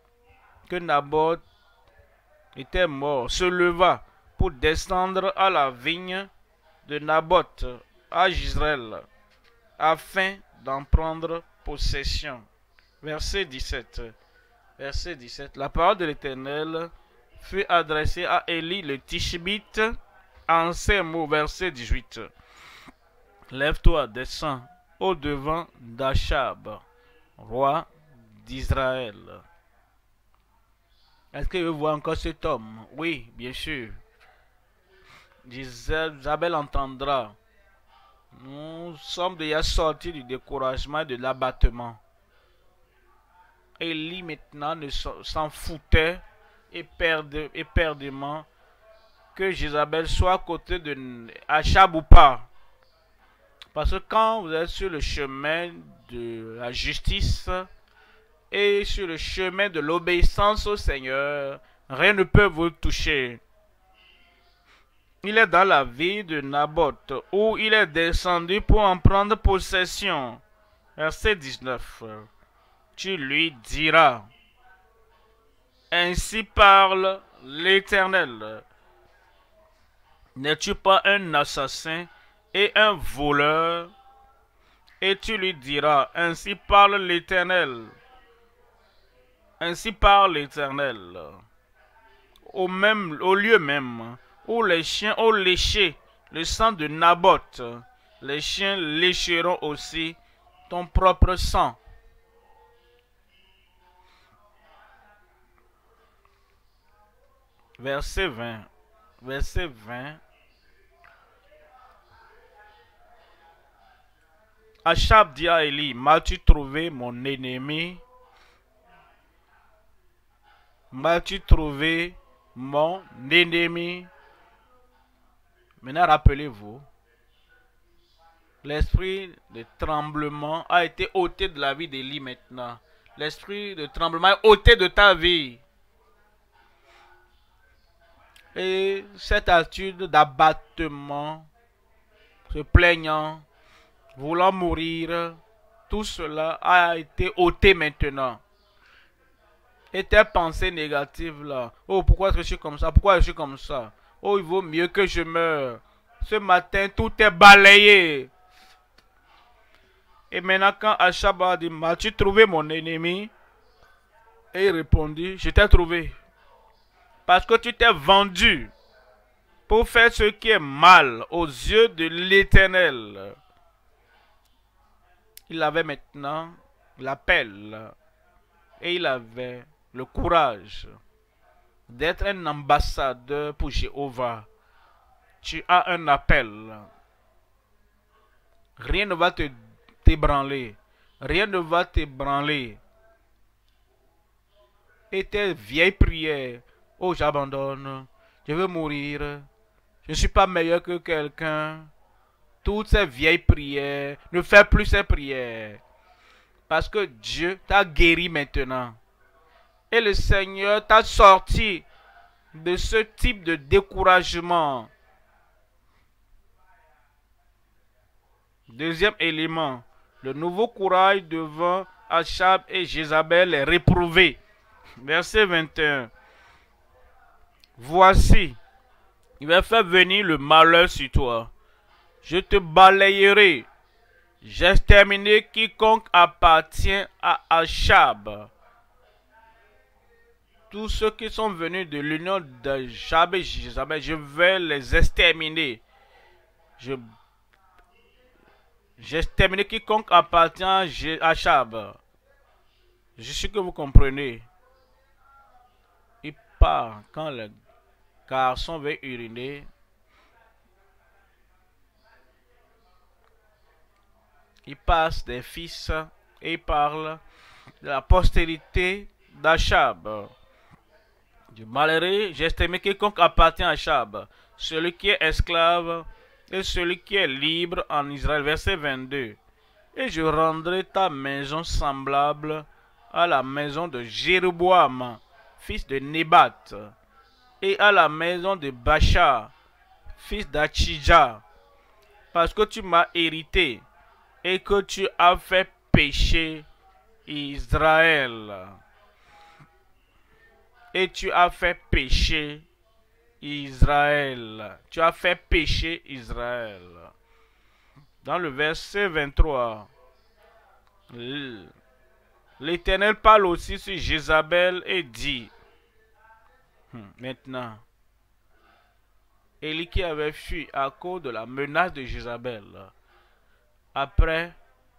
se leva pour descendre à la vigne de Naboth à Jezreel, afin d'en prendre possession. Verset 17. Verset 17. La parole de l'Éternel fut adressée à Élie le Tishbite en ces mots. Verset 18. Lève-toi, descends au devant d'Achab, roi d'Israël. Est-ce que vous voyez encore cet homme? Oui, bien sûr. Jézabel entendra. Nous sommes déjà sortis du découragement et de l'abattement. Élie maintenant s'en foutait éperdument que Jézabel soit à côté de Achab ou pas. Parce que quand vous êtes sur le chemin de la justice et sur le chemin de l'obéissance au Seigneur, rien ne peut vous toucher. Il est dans la ville de Naboth, où il est descendu pour en prendre possession. Verset 19. Tu lui diras, ainsi parle l'Éternel. N'es-tu pas un assassin et un voleur? Et tu lui diras, ainsi parle l'Éternel. Ainsi parle l'Éternel. Au lieu même où les chiens ont léché le sang de Naboth, les chiens lécheront aussi ton propre sang. Verset 20. Verset 20. Achab dit à Élie, m'as-tu trouvé mon ennemi? M'as-tu trouvé mon ennemi? Maintenant, rappelez-vous, l'esprit de tremblement a été ôté de la vie d'Élie maintenant. L'esprit de tremblement est ôté de ta vie. Et cette attitude d'abattement, se plaignant, voulant mourir, tout cela a été ôté maintenant. Et tes pensées négatives là, oh pourquoi est-ce que je suis comme ça, pourquoi je suis comme ça, oh il vaut mieux que je meure. Ce matin tout est balayé. Et maintenant quand Achab a dit, m'as-tu trouvé mon ennemi? Et il répondit, je t'ai trouvé. Parce que tu t'es vendu pour faire ce qui est mal aux yeux de l'Éternel. Il avait maintenant l'appel et il avait le courage d'être un ambassadeur pour Jéhovah. Tu as un appel. Rien ne va t'ébranler. Rien ne va t'ébranler. Et tes vieilles prières, oh j'abandonne, je veux mourir, je ne suis pas meilleur que quelqu'un. Toutes ces vieilles prières, ne fais plus ces prières. Parce que Dieu t'a guéri maintenant. Et le Seigneur t'a sorti de ce type de découragement. Deuxième élément, le nouveau courage devant Achab et Jézabel est réprouvé. Verset 21. Voici, il va faire venir le malheur sur toi. Je te balayerai. J'exterminerai quiconque appartient à Achab. tous ceux qui sont venus de l'union d'Achab et Jézabel, je vais les exterminer. J'extermine quiconque appartient à Achab. Je suis que vous comprenez. Il part quand le garçon veut uriner. Il passe des fils et il parle de la postérité d'Achab. Du malheureux, j'estime quiconque appartient à Achab, celui qui est esclave et celui qui est libre en Israël. Verset 22. Et je rendrai ta maison semblable à la maison de Jéroboam, fils de Nébat, et à la maison de Bacha, fils d'Achija, parce que tu m'as hérité et que tu as fait pécher Israël. Et tu as fait pécher Israël. Tu as fait pécher Israël. Dans le verset 23, l'Éternel parle aussi sur Jézabel et dit, maintenant, Élie qui avait fui à cause de la menace de Jézabel, après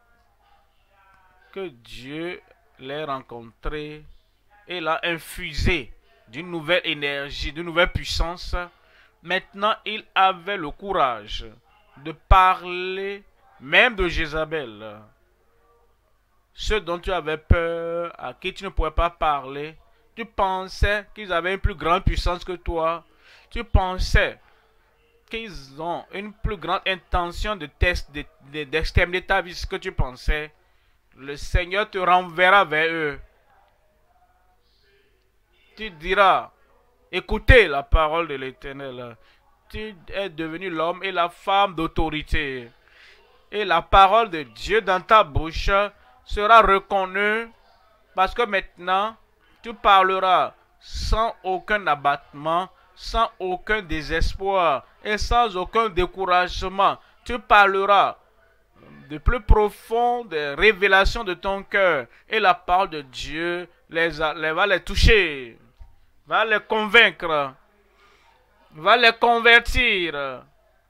que Dieu l'ait rencontré et l'a infusé d'une nouvelle énergie, d'une nouvelle puissance, maintenant il avait le courage de parler même de Jézabel. Ceux dont tu avais peur, à qui tu ne pouvais pas parler, tu pensais qu'ils avaient une plus grande puissance que toi, tu pensais qu'ils ont une plus grande intention d'exterminer ta vie, ce que tu pensais, le Seigneur te renverra vers eux. Tu diras, écoutez la parole de l'Éternel. Tu es devenu l'homme et la femme d'autorité. Et la parole de Dieu dans ta bouche sera reconnue parce que maintenant, tu parleras sans aucun abattement, sans aucun désespoir et sans aucun découragement. Tu parleras de plus profondes révélations de ton cœur et la parole de Dieu va les toucher, va les convaincre, va les convertir.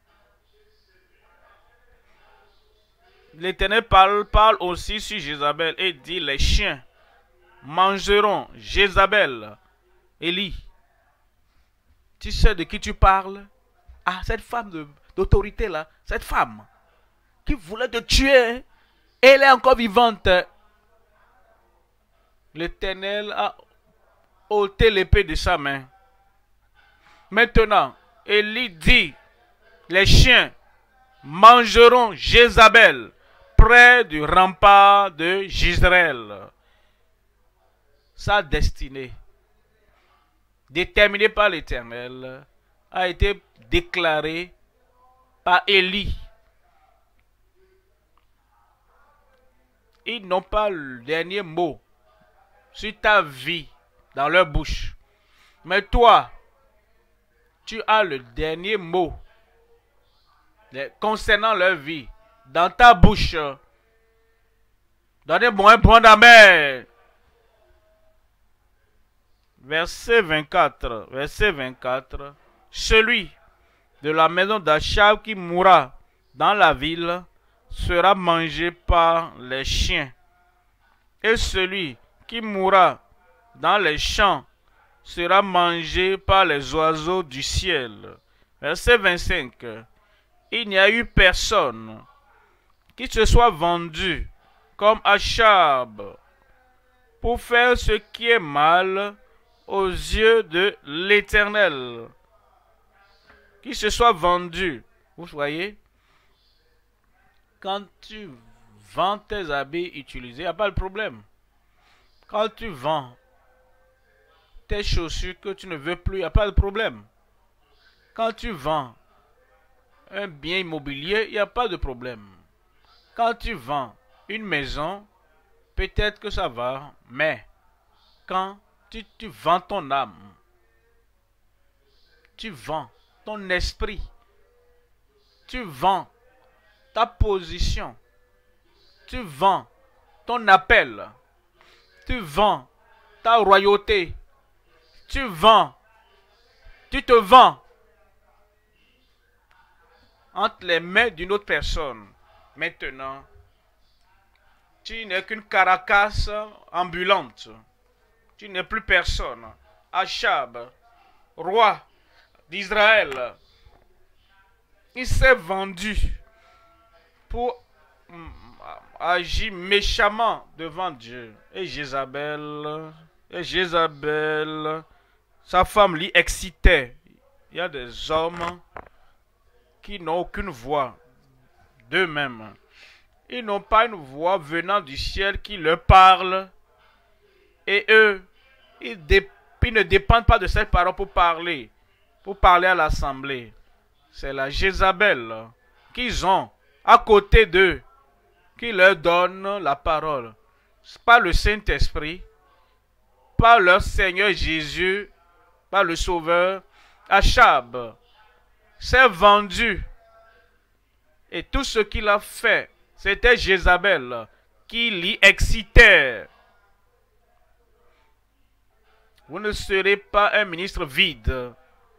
L'Éternel parle aussi sur Jézabel et dit, les chiens mangeront Jézabel. Élie, tu sais de qui tu parles? Ah, cette femme d'autorité là, cette femme qui voulait te tuer, elle est encore vivante. L'Éternel a ôté l'épée de sa main. Maintenant, Élie dit, les chiens mangeront Jézabel près du rempart de Jezreel. Sa destinée, déterminée par l'Éternel, a été déclarée par Élie. Ils n'ont pas le dernier mot sur ta vie dans leur bouche. Mais toi, tu as le dernier mot concernant leur vie dans ta bouche. Donnez-moi un bon amen. Verset 24. Celui de la maison d'Achab qui mourra dans la ville sera mangé par les chiens. Et celui qui mourra dans les champs sera mangé par les oiseaux du ciel. Verset 25. Il n'y a eu personne qui se soit vendu comme Achab pour faire ce qui est mal aux yeux de l'Éternel. Qui se soit vendu. Vous voyez, quand tu vends tes habits utilisés, il n'y a pas de problème. Quand tu vends tes chaussures que tu ne veux plus, il n'y a pas de problème. Quand tu vends un bien immobilier, il n'y a pas de problème. Quand tu vends une maison, peut-être que ça va, mais quand tu vends ton âme, tu vends ton esprit, tu vends ta position, tu vends ton appel, tu vends ta royauté, tu vends, tu te vends entre les mains d'une autre personne. Maintenant, tu n'es qu'une caracasse ambulante. Tu n'es plus personne. Achab, roi d'Israël, il s'est vendu pour agir méchamment devant Dieu. Et Jézabel, sa femme l'y excitait. Il y a des hommes qui n'ont aucune voix d'eux-mêmes. Ils n'ont pas une voix venant du ciel qui leur parle. Et eux, ils ne dépendent pas de cette parole pour parler à l'assemblée. C'est la Jézabel qu'ils ont à côté d'eux qui leur donne la parole. Pas le Saint-Esprit, pas leur Seigneur Jésus, pas le Sauveur. Achab s'est vendu. Et tout ce qu'il a fait, c'était Jézabel qui l'y excitait. Vous ne serez pas un ministre vide.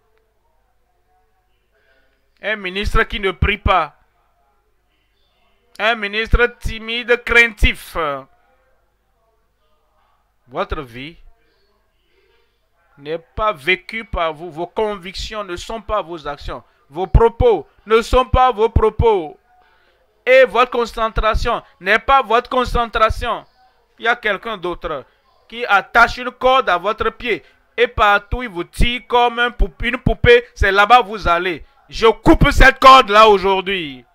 Un ministre qui ne prie pas. Un ministre timide, craintif. Votre vie n'est pas vécue par vous. Vos convictions ne sont pas vos actions. Vos propos ne sont pas vos propos. Et votre concentration n'est pas votre concentration. Il y a quelqu'un d'autre qui attache une corde à votre pied. Et partout, il vous tire comme une poupée. C'est là-bas que vous allez. Je coupe cette corde-là aujourd'hui.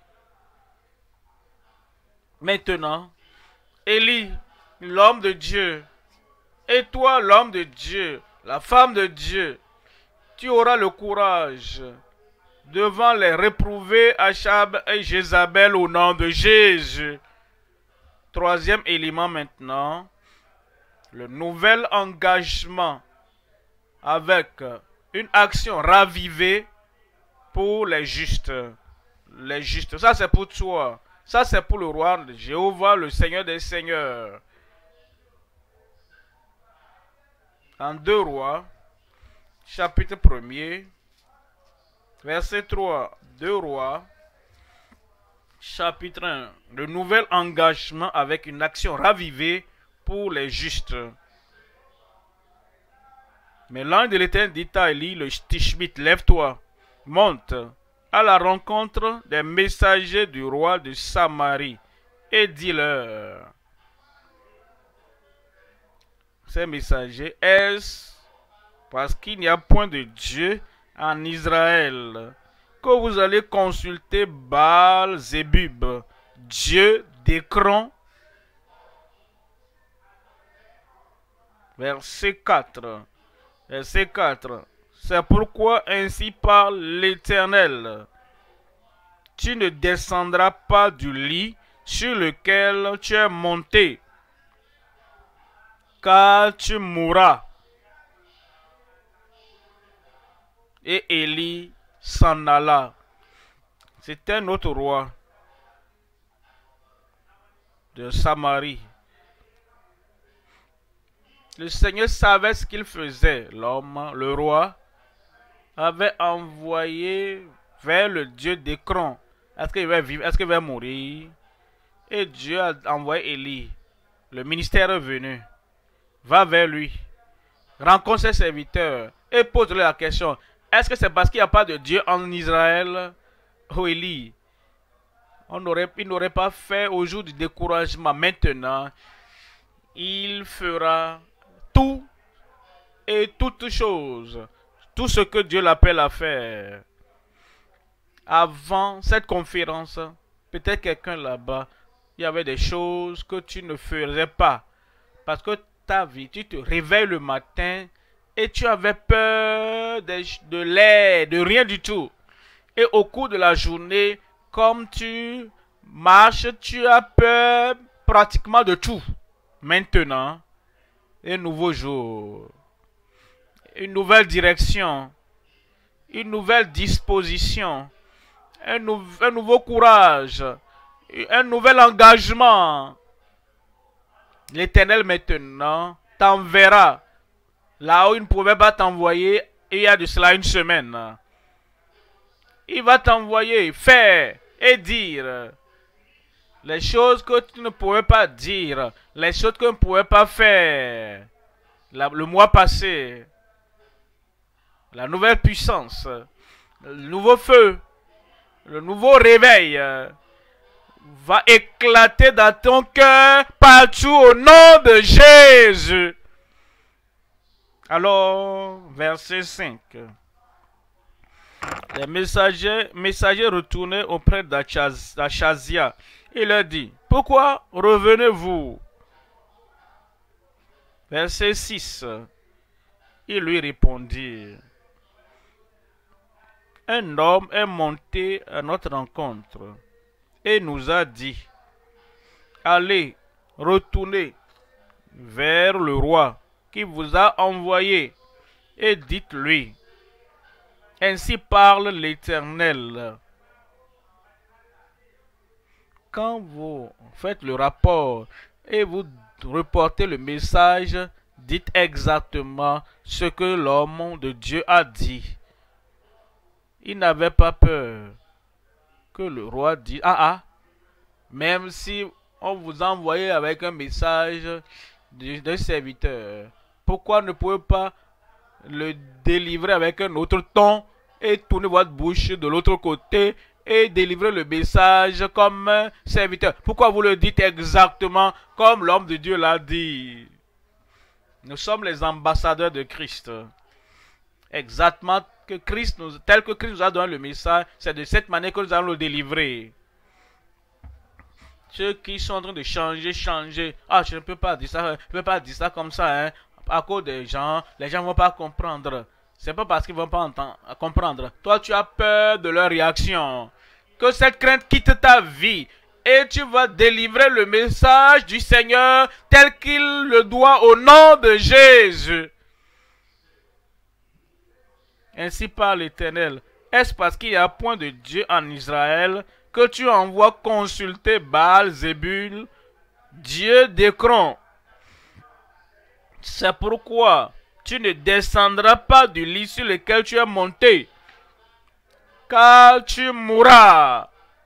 Maintenant, Élie, l'homme de Dieu, et toi, l'homme de Dieu, la femme de Dieu, tu auras le courage devant les réprouvés Achab et Jézabel au nom de Jésus. Troisième élément maintenant, le nouvel engagement avec une action ravivée pour les justes. Les justes, ça c'est pour toi. Ça c'est pour le roi de Jéhovah, le Seigneur des Seigneurs. En 2 Rois, chapitre 1er, verset 3. 2 Rois, chapitre 1. Le nouvel engagement avec une action ravivée pour les justes. Mais l'ange de l'Éternel dit à Élie, le Tishbite, lève-toi, monte à la rencontre des messagers du roi de Samarie et dis-leur. Ces messagers, est-ce parce qu'il n'y a point de Dieu en Israël que vous allez consulter Baal-Zébub, Dieu d'Écron? Verset 4. Verset 4. C'est pourquoi ainsi parle l'Éternel. Tu ne descendras pas du lit sur lequel tu es monté, car tu mourras. Et Élie s'en alla. C'était un autre roi de Samarie. Le Seigneur savait ce qu'il faisait. L'homme, le roi, avait envoyé vers le Dieu d'Écron. Est-ce qu'il va vivre? Est-ce qu'il va mourir? Et Dieu a envoyé Élie. Le ministère est venu. Va vers lui. Rencontre ses serviteurs. Et pose-lui la question. Est-ce que c'est parce qu'il n'y a pas de Dieu en Israël? Oh Élie. Il n'aurait pas fait au jour du découragement. Maintenant, il fera tout et toutes choses. Tout ce que Dieu l'appelle à faire. Avant cette conférence, peut-être quelqu'un là-bas, il y avait des choses que tu ne faisais pas. Parce que ta vie, tu te réveilles le matin et tu avais peur de l'air, de rien du tout. Et au cours de la journée, comme tu marches, tu as peur pratiquement de tout. Maintenant, un nouveau jour, une nouvelle direction, une nouvelle disposition, un nouveau courage, un nouvel engagement. L'Éternel maintenant t'enverra là où il ne pouvait pas t'envoyer il y a de cela une semaine. Il va t'envoyer faire et dire les choses que tu ne pouvais pas dire, les choses que tu ne pouvais pas faire le mois passé. La nouvelle puissance, le nouveau feu, le nouveau réveil va éclater dans ton cœur partout au nom de Jésus. Alors, verset 5. Les messagers retournaient auprès d'Achazia. Il leur dit, pourquoi revenez-vous? Verset 6. Il lui répondit, un homme est monté à notre rencontre et nous a dit, allez, retournez vers le roi qui vous a envoyé et dites-lui, ainsi parle l'Éternel. Quand vous faites le rapport et vous reportez le message, dites exactement ce que l'homme de Dieu a dit. Il n'avait pas peur que le roi dise, même si on vous a envoyé avec un message d'un serviteur, pourquoi ne pouvez pas le délivrer avec un autre ton et tourner votre bouche de l'autre côté et délivrer le message comme un serviteur? Pourquoi vous le dites exactement comme l'homme de Dieu l'a dit? Nous sommes les ambassadeurs de Christ. Exactement tel que Christ nous a donné le message, c'est de cette manière que nous allons le délivrer. Ceux qui sont en train de changer. Je ne peux pas dire ça, je ne peux pas dire ça comme ça, hein. À cause des gens, les gens ne vont pas comprendre. C'est pas parce qu'ils ne vont pas comprendre. Toi, tu as peur de leur réaction. Que cette crainte quitte ta vie. Et tu vas délivrer le message du Seigneur tel qu'il le doit au nom de Jésus. Ainsi parle l'Éternel. Est-ce parce qu'il n'y a point de Dieu en Israël que tu envoies consulter Baal-Zébul, Dieu d'Écron? C'est pourquoi tu ne descendras pas du lit sur lequel tu es monté, car tu mourras.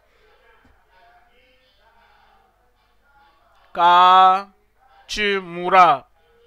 Car tu mourras.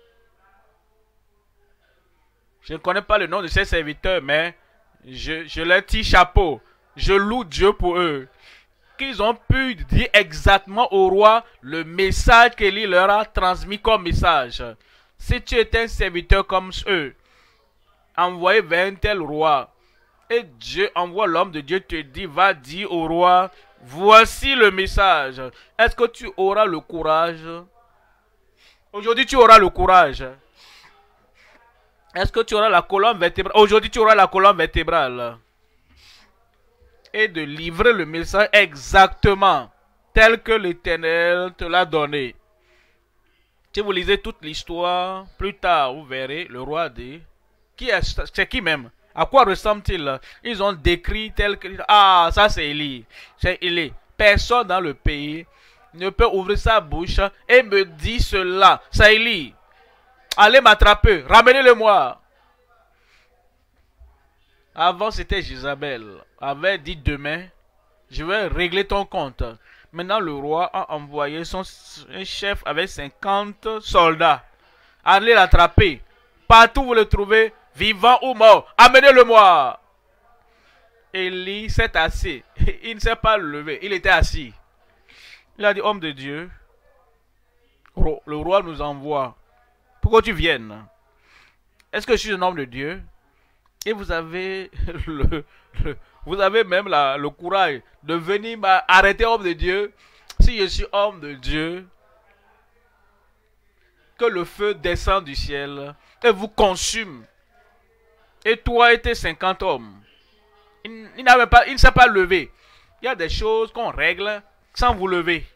Je ne connais pas le nom de ces serviteurs, mais je leur tire chapeau. Je loue Dieu pour eux. Qu'ils ont pu dire exactement au roi le message qu'Élie leur a transmis comme message. Si tu étais un serviteur comme eux, envoyé vers un tel roi, et Dieu envoie l'homme de Dieu, te dit, va dire au roi, voici le message. Est-ce que tu auras le courage? Aujourd'hui, tu auras le courage. Est-ce que tu auras la colonne vertébrale? Aujourd'hui, tu auras la colonne vertébrale. Et de livrer le message exactement tel que l'Éternel te l'a donné. Si vous lisez toute l'histoire, plus tard, vous verrez, le roi dit, c'est qui même? À quoi ressemble-t-il? Ils ont décrit tel que, ça c'est Élie. C'est Élie. Personne dans le pays ne peut ouvrir sa bouche et me dire cela. C'est Élie. Allez m'attraper, ramenez-le-moi. Avant, c'était Jézabel. Avait dit demain, je vais régler ton compte. Maintenant, le roi a envoyé un chef avec 50 soldats. Allez l'attraper. Partout où vous le trouvez, vivant ou mort, amenez-le-moi. Élie s'est assis. Il ne s'est pas levé, il était assis. Il a dit, homme de Dieu, le roi nous envoie. Pourquoi tu viennes? Est-ce que je suis un homme de Dieu? Et vous avez vous avez même le courage de venir m'arrêter, homme de Dieu. Si je suis homme de Dieu, que le feu descend du ciel et vous consume. Et toi et tes 50 hommes. Il ne s'est pas levé. Il y a des choses qu'on règle sans vous lever.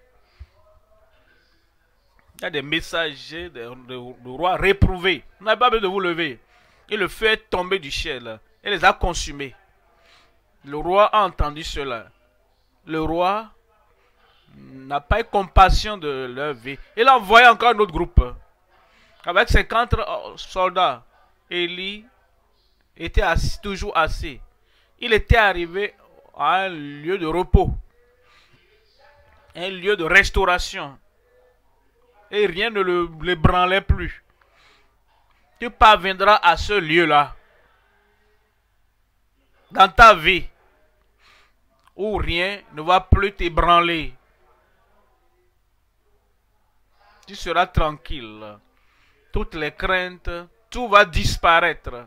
Il y a des messagers de roi réprouvés. Vous n'avez pas besoin de vous lever. Et le feu est tombé du ciel et les a consumés. Le roi a entendu cela. Le roi n'a pas eu compassion de leur vie. Il a envoyé encore un autre groupe avec 50 soldats. Élie était toujours assis. Il était arrivé à un lieu de repos, un lieu de restauration. Et rien ne l'ébranlait plus. Tu parviendras à ce lieu-là dans ta vie où rien ne va plus t'ébranler. Tu seras tranquille. Toutes les craintes, tout va disparaître.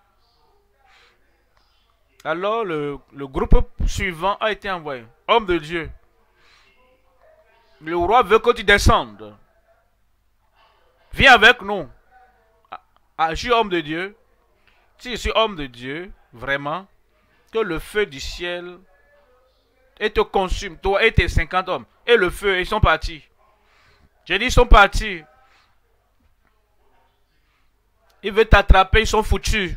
Alors le groupe suivant a été envoyé. Homme de Dieu, le roi veut que tu descendes. Viens avec nous. Je suis homme de Dieu. Si je suis homme de Dieu, vraiment, que le feu du ciel et te consume, toi et tes 50 hommes. Et le feu, ils sont partis. J'ai dit, ils sont partis. Il veut t'attraper, ils sont foutus.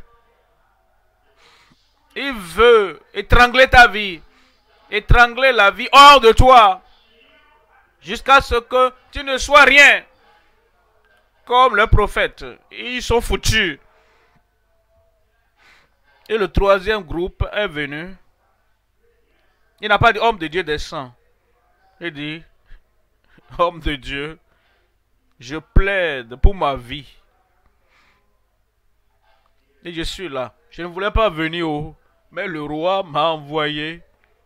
Il veut étrangler ta vie. Étrangler la vie hors de toi. Jusqu'à ce que tu ne sois rien. Comme le prophète. Ils sont foutus. Et le troisième groupe est venu. Il n'a pas dit homme de Dieu descend. Il dit homme de Dieu, je plaide pour ma vie. Et je suis là. Je ne voulais pas venir haut, mais le roi m'a envoyé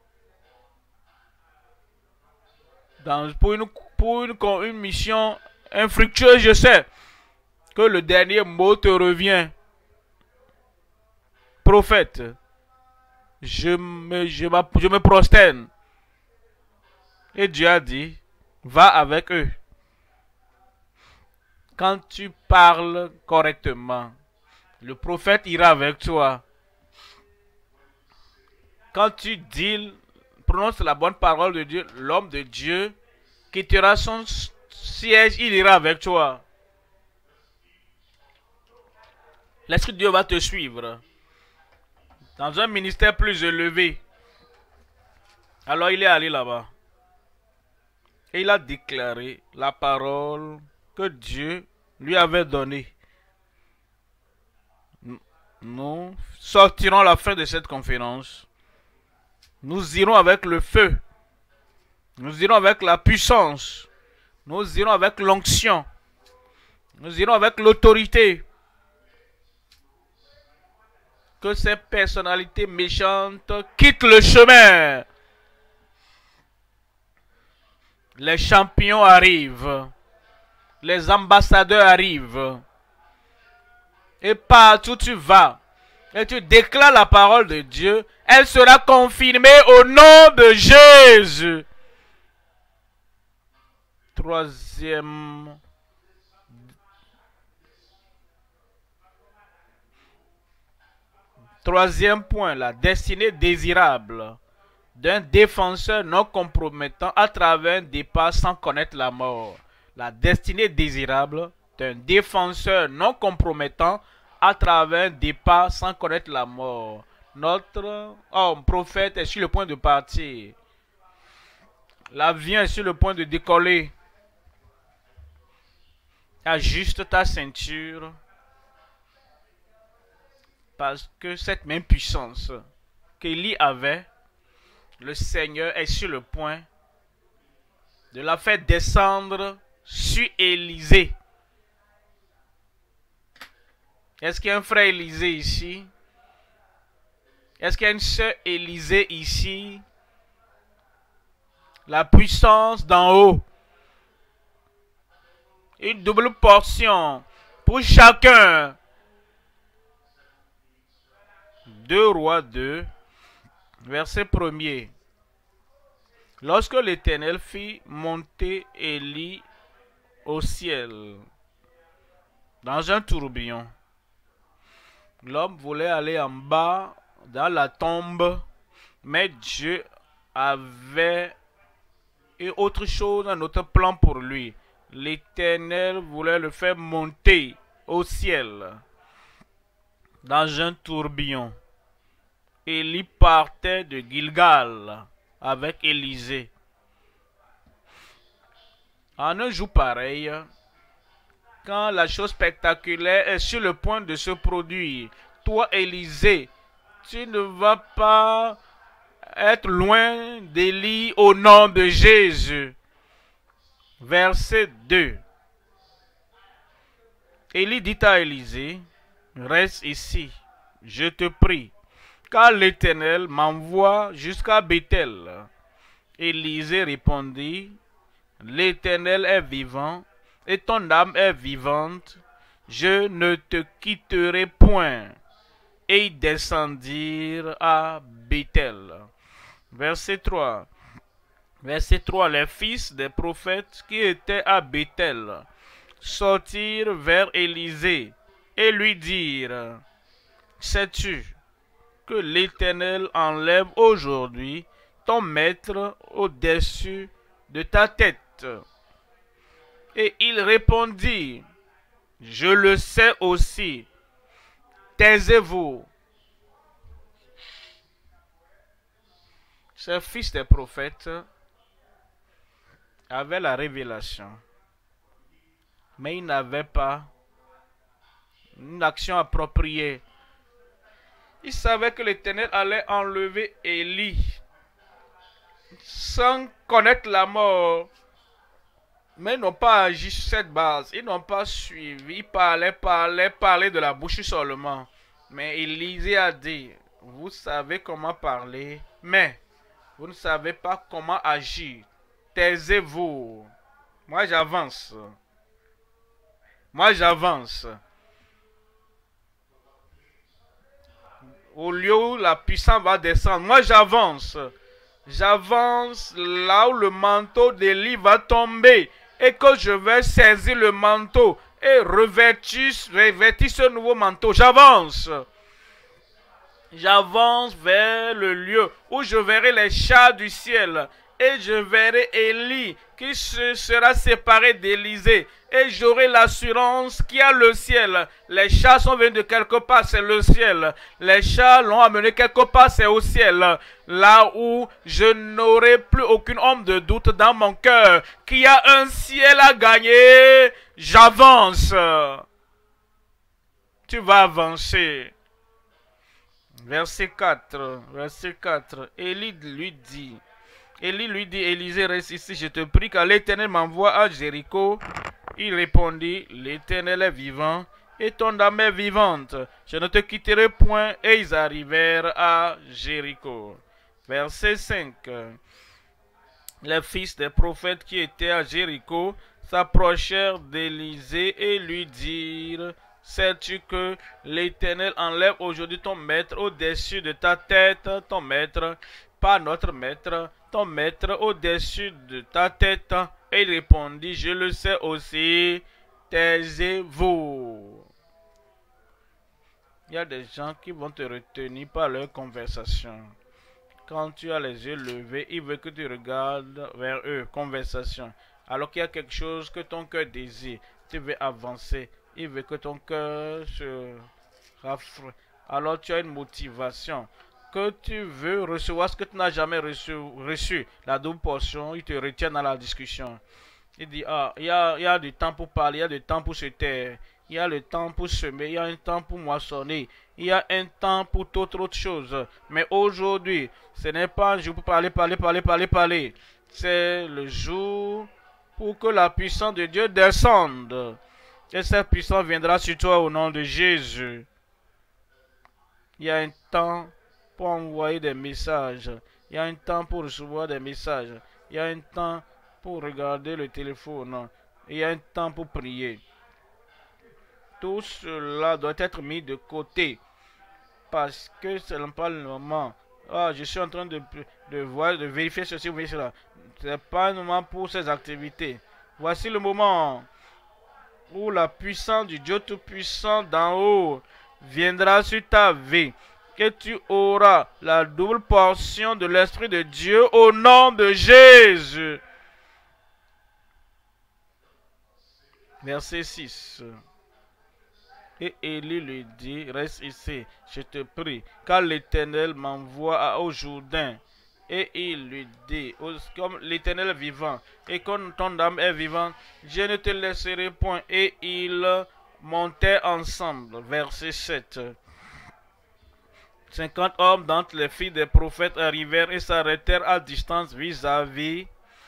pour une mission infructueuse. Je sais que le dernier mot te revient. Prophète, je me prosterne. Et Dieu a dit, va avec eux. Quand tu parles correctement, le prophète ira avec toi. Quand tu dis, prononces la bonne parole de Dieu, l'homme de Dieu quittera son siège, il ira avec toi. L'Esprit de Dieu va te suivre dans un ministère plus élevé. Alors il est allé là-bas. Et il a déclaré la parole que Dieu lui avait donnée. Nous sortirons à la fin de cette conférence. Nous irons avec le feu. Nous irons avec la puissance. Nous irons avec l'onction. Nous irons avec l'autorité. Que ces personnalités méchantes quittent le chemin. Les champions arrivent. Les ambassadeurs arrivent. Et partout tu vas. Et tu déclares la parole de Dieu. Elle sera confirmée au nom de Jésus. Troisième point, la destinée désirable d'un défenseur non compromettant à travers un départ sans connaître la mort. La destinée désirable d'un défenseur non compromettant à travers un départ sans connaître la mort. Notre homme prophète est sur le point de partir. L'avion est sur le point de décoller. Ajuste ta ceinture. Parce que cette même puissance qu'Élie avait, le Seigneur est sur le point de la faire descendre sur Élisée. Est-ce qu'il y a un frère Élisée ici? Est-ce qu'il y a une sœur Élisée ici? La puissance d'en haut. Une double portion pour chacun. 2 Rois 2, verset 1er. Lorsque l'Éternel fit monter Élie au ciel dans un tourbillon, l'homme voulait aller en bas dans la tombe, mais Dieu avait une autre chose, un autre plan pour lui. L'Éternel voulait le faire monter au ciel dans un tourbillon. Élie partait de Gilgal avec Élisée. En un jour pareil, quand la chose spectaculaire est sur le point de se produire, toi, Élisée, tu ne vas pas être loin d'Élie au nom de Jésus. Verset 2. Élie dit à Élisée, reste ici, je te prie, car l'Éternel m'envoie jusqu'à Béthel. Élisée répondit, l'Éternel est vivant, et ton âme est vivante, je ne te quitterai point. Et ils descendirent à Béthel. Verset 3. Verset 3. Les fils des prophètes qui étaient à Béthel sortirent vers Élisée et lui dirent, sais-tu que l'Éternel enlève aujourd'hui ton maître au-dessus de ta tête? Et il répondit, je le sais aussi. Taisez-vous. Ces fils des prophètes avaient la révélation, mais ils n'avaient pas une action appropriée. Ils savaient que l'Éternel allait enlever Élie sans connaître la mort, mais ils n'ont pas agi sur cette base. Ils n'ont pas suivi. Ils parlaient de la bouche seulement. Mais Élisée a dit, vous savez comment parler, mais vous ne savez pas comment agir. Taisez-vous. Moi j'avance. Moi j'avance. Au lieu où la puissance va descendre, moi j'avance. J'avance là où le manteau d'Élie va tomber. Et que je vais saisir le manteau et revêtir ce nouveau manteau. J'avance. J'avance vers le lieu où je verrai les chars du ciel. Et je verrai Élie qui se sera séparé d'Élisée. Et j'aurai l'assurance qu'il y a le ciel. Les chars sont venus de quelque part, c'est le ciel. Les chars l'ont amené quelque part, c'est au ciel. Là où je n'aurai plus aucune ombre de doute dans mon cœur qu'il y a un ciel à gagner. J'avance. Tu vas avancer. Verset 4. Verset 4. Élie lui dit, Élisée, reste ici, je te prie, car l'Éternel m'envoie à Jéricho. Il répondit, l'Éternel est vivant, et ton âme est vivante. Je ne te quitterai point. Et ils arrivèrent à Jéricho. Verset 5. Les fils des prophètes qui étaient à Jéricho s'approchèrent d'Élisée et lui dirent, sais-tu que l'Éternel enlève aujourd'hui ton maître au-dessus de ta tête, ton maître, pas notre maître, ton maître au-dessus de ta tête? Et il répondit, je le sais aussi, taisez-vous. Il y a des gens qui vont te retenir par leur conversation. Quand tu as les yeux levés, ils veulent que tu regardes vers eux, conversation. Alors qu'il y a quelque chose que ton cœur désire, tu veux avancer. Il veut que ton cœur se rafraîchisse. Alors tu as une motivation. Que tu veux recevoir ce que tu n'as jamais reçu. La double portion, il te retient dans la discussion. Il dit, il y a du temps pour parler, il y a du temps pour se taire. Il y a le temps pour semer, il y a un temps pour moissonner. Il y a un temps pour toute autre chose. Mais aujourd'hui, ce n'est pas un jour pour parler. C'est le jour pour que la puissance de Dieu descende. Et cette puissance viendra sur toi au nom de Jésus. Il y a un temps pour envoyer des messages. Il y a un temps pour recevoir des messages. Il y a un temps pour regarder le téléphone. Il y a un temps pour prier. Tout cela doit être mis de côté. Parce que ce n'est pas le moment. Je suis en train de vérifier ceci ou cela. Ce n'est pas le moment pour ces activités. Voici le moment où la puissance du Dieu Tout-Puissant d'en haut viendra sur ta vie. Que tu auras la double portion de l'Esprit de Dieu au nom de Jésus. Verset 6. Et Élie lui dit, reste ici, je te prie, car l'Éternel m'envoie au Jourdain. Et il lui dit, comme l'Éternel est vivant, et comme ton âme est vivante, je ne te laisserai point. Et ils montaient ensemble. Verset 7. 50 hommes d'entre les filles des prophètes arrivèrent et s'arrêtèrent à distance vis-à-vis.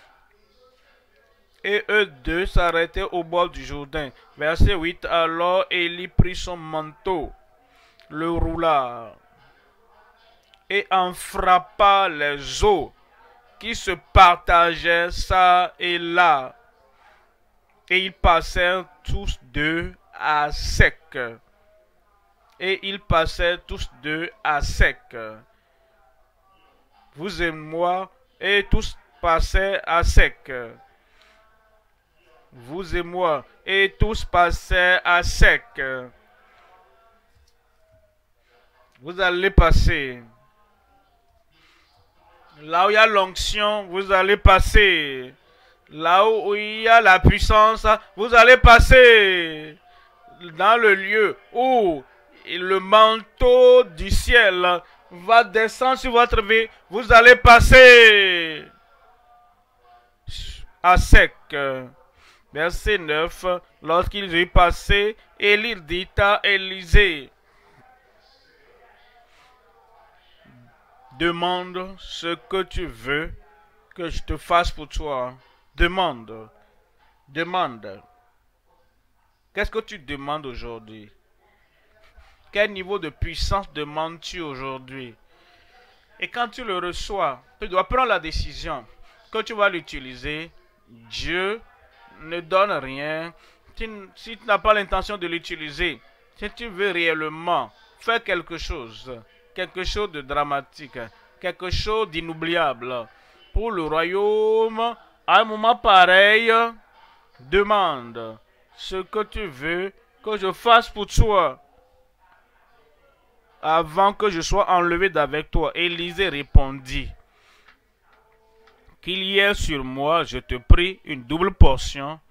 Et eux deux s'arrêtaient au bord du Jourdain. Verset 8. Alors Élie prit son manteau, le roula, et en frappa les eaux qui se partageaient ça et là. Et ils passèrent tous deux à sec. Et ils passèrent tous deux à sec. Vous et moi, et tous passaient à sec. Vous et moi, et tous passaient à sec. Vous allez passer. Là où il y a l'onction, vous allez passer. Là où il y a la puissance, vous allez passer. Dans le lieu où le manteau du ciel va descendre sur votre vie, vous allez passer à sec. Verset 9. Lorsqu'ils eurent passé, Élie dit à Élisée, demande ce que tu veux que je te fasse pour toi. Demande. Demande. Qu'est-ce que tu demandes aujourd'hui? Quel niveau de puissance demandes-tu aujourd'hui? Et quand tu le reçois, tu dois prendre la décision que tu vas l'utiliser. Dieu ne donne rien. Si tu n'as pas l'intention de l'utiliser, si tu veux réellement faire quelque chose de dramatique, quelque chose d'inoubliable pour le royaume, à un moment pareil, demande ce que tu veux que je fasse pour toi avant que je sois enlevé d'avec toi. Élisée répondit, qu'il y ait sur moi, je te prie, une double portion,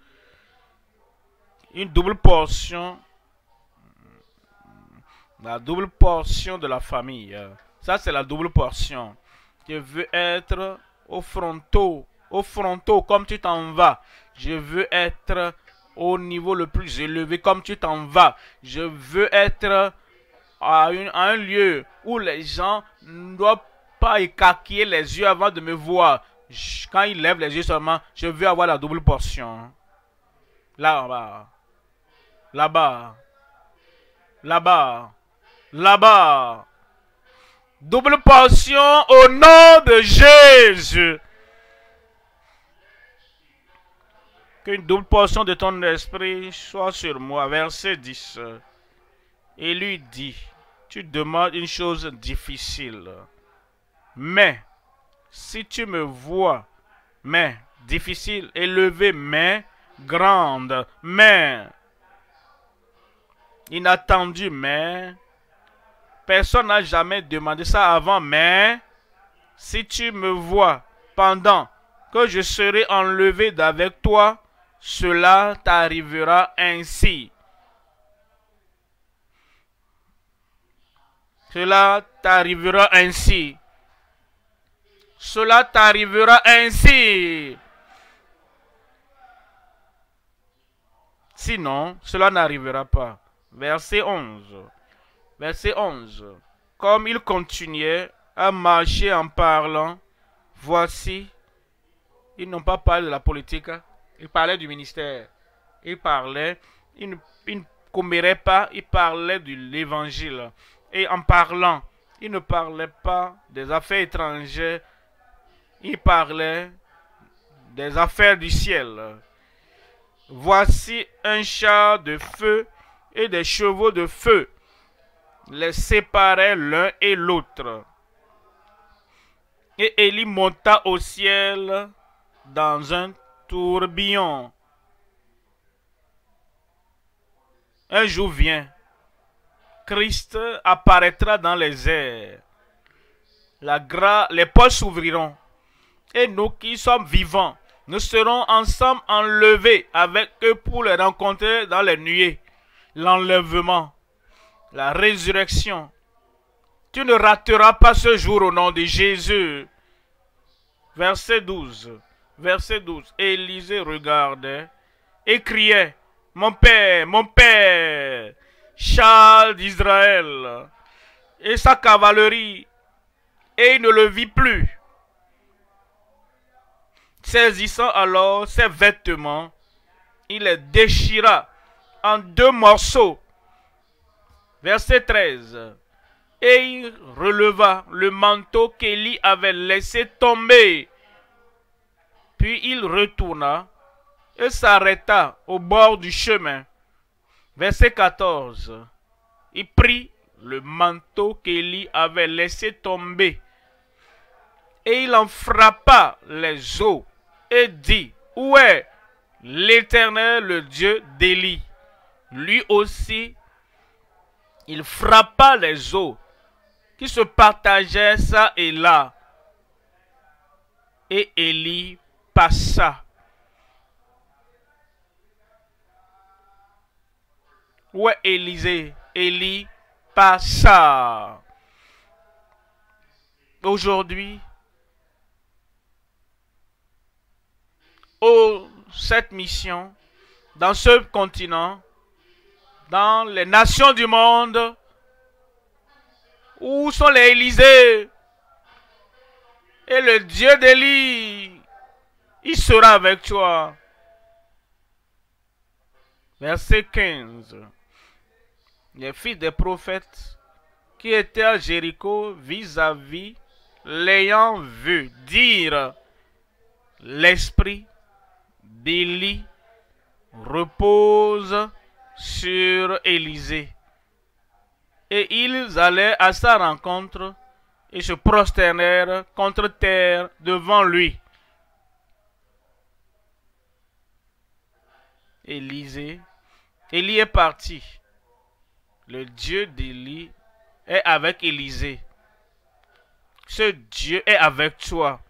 la double portion de la famille. Ça, c'est la double portion. Je veux être au frontal comme tu t'en vas. Je veux être au niveau le plus élevé comme tu t'en vas. Je veux être à un lieu où les gens ne doivent pas écarquiller les yeux avant de me voir. Quand ils lèvent les yeux seulement, je veux avoir la double portion. Là-bas. Là-bas. Là-bas. Là-bas. Double portion au nom de Jésus. Qu'une double portion de ton esprit soit sur moi. Verset 10. Et lui dit, tu demandes une chose difficile. Mais, si tu me vois, mais difficile, élevé, mais grande, mais inattendu, mais personne n'a jamais demandé ça avant, mais si tu me vois pendant que je serai enlevé d'avec toi, cela t'arrivera ainsi. Cela t'arrivera ainsi. Cela t'arrivera ainsi. Sinon, cela n'arrivera pas. Verset 11. Verset 11. Comme il continuait à marcher en parlant, voici, ils n'ont pas parlé de la politique, ils parlaient du ministère. Ils parlaient, ils ne comméraient pas, ils parlaient de l'évangile. Et en parlant, ils ne parlaient pas des affaires étrangères, ils parlaient des affaires du ciel. Voici un char de feu et des chevaux de feu les séparaient l'un et l'autre. Et Élie monta au ciel dans un tourbillon. Un jour vient, Christ apparaîtra dans les airs. Les portes s'ouvriront. Et nous qui sommes vivants, nous serons ensemble enlevés avec eux pour les rencontrer dans les nuées. L'enlèvement, la résurrection. Tu ne rateras pas ce jour au nom de Jésus. Verset 12. Verset 12. Élisée regardait et criait, mon père, Charles d'Israël et sa cavalerie. Et il ne le vit plus. Saisissant alors ses vêtements, il les déchira en 2 morceaux. Verset 13. Et il releva le manteau qu'Élie avait laissé tomber. Puis il retourna et s'arrêta au bord du chemin. Verset 14. Il prit le manteau qu'Élie avait laissé tomber et il en frappa les eaux et dit, où est l'Éternel, le Dieu d'Élie? Lui aussi, il frappa les eaux qui se partageaient ça et là. Et Élie passa. Où est Élisée? Élie passa. Aujourd'hui, cette mission, dans ce continent, dans les nations du monde, où sont les Élysées? Et le Dieu d'Élie, il sera avec toi. Verset 15. Les fils des prophètes qui étaient à Jéricho vis-à-vis, l'ayant vu, dire, l'esprit d'Élie repose sur Élisée. Et ils allaient à sa rencontre et se prosternèrent contre terre devant lui. Élie est parti. Le Dieu d'Élie est avec Élisée. Ce Dieu est avec toi.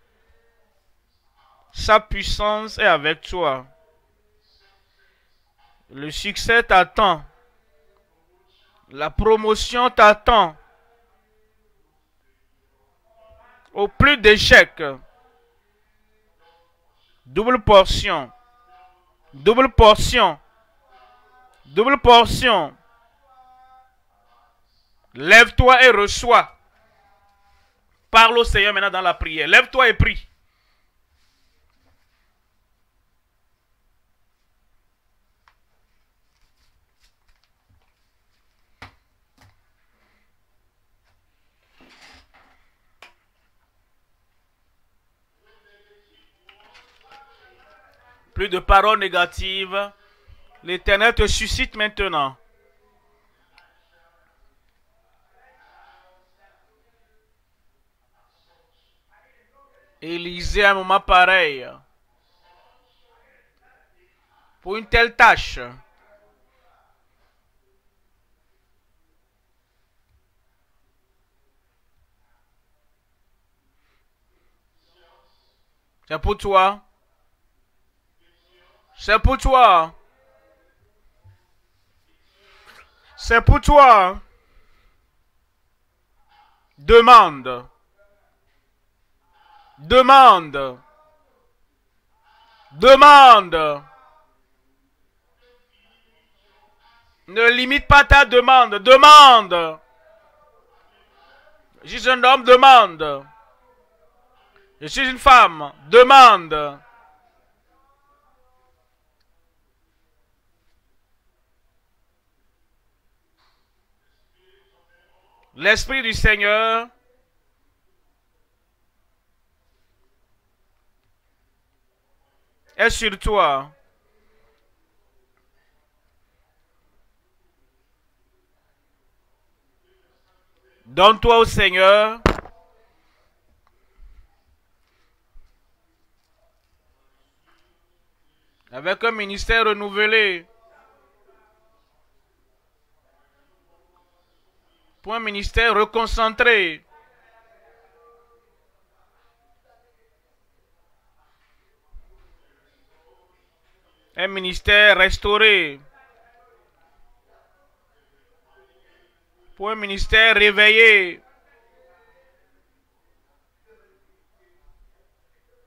Sa puissance est avec toi. Le succès t'attend. La promotion t'attend. Au plus d'échecs. Double portion. Double portion. Double portion. Lève-toi et reçois. Parle au Seigneur maintenant dans la prière. Lève-toi et prie. Plus de paroles négatives. L'Éternel te suscite maintenant. Élisée à un moment pareil. Pour une telle tâche. C'est pour toi. C'est pour toi. C'est pour toi. Demande. Demande. Demande. Ne limite pas ta demande. Demande. Je suis un homme, demande. Je suis une femme, demande. L'Esprit du Seigneur est sur toi. Donne-toi au Seigneur. Avec un ministère renouvelé. Pour un ministère reconcentré. Un ministère restauré. Pour un ministère réveillé.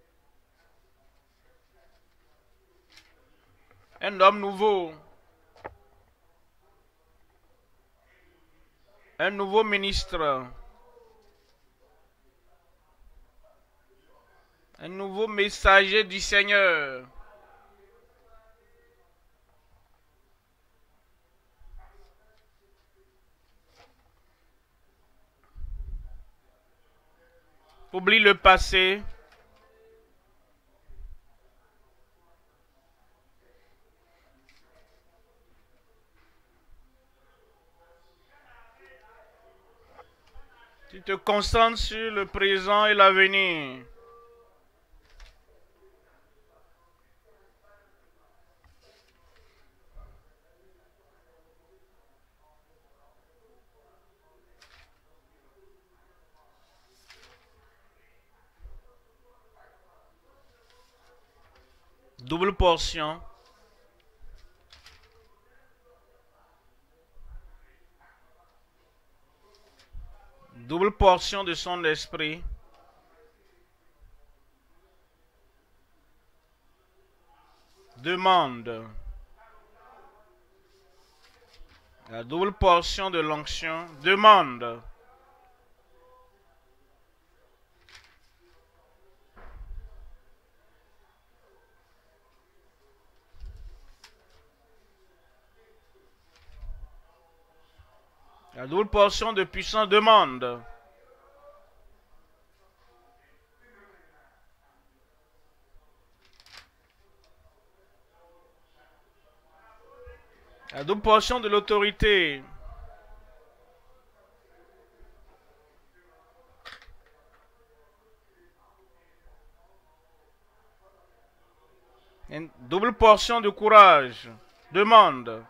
Un homme nouveau. Un nouveau ministre. Un nouveau messager du Seigneur. Oublie le passé. Tu te concentres sur le présent et l'avenir. Double portion. Double portion de son esprit. Demande. La double portion de l'onction. Demande. La double portion de puissance. Demande. La double portion de l'autorité. Une double portion de courage. Demande.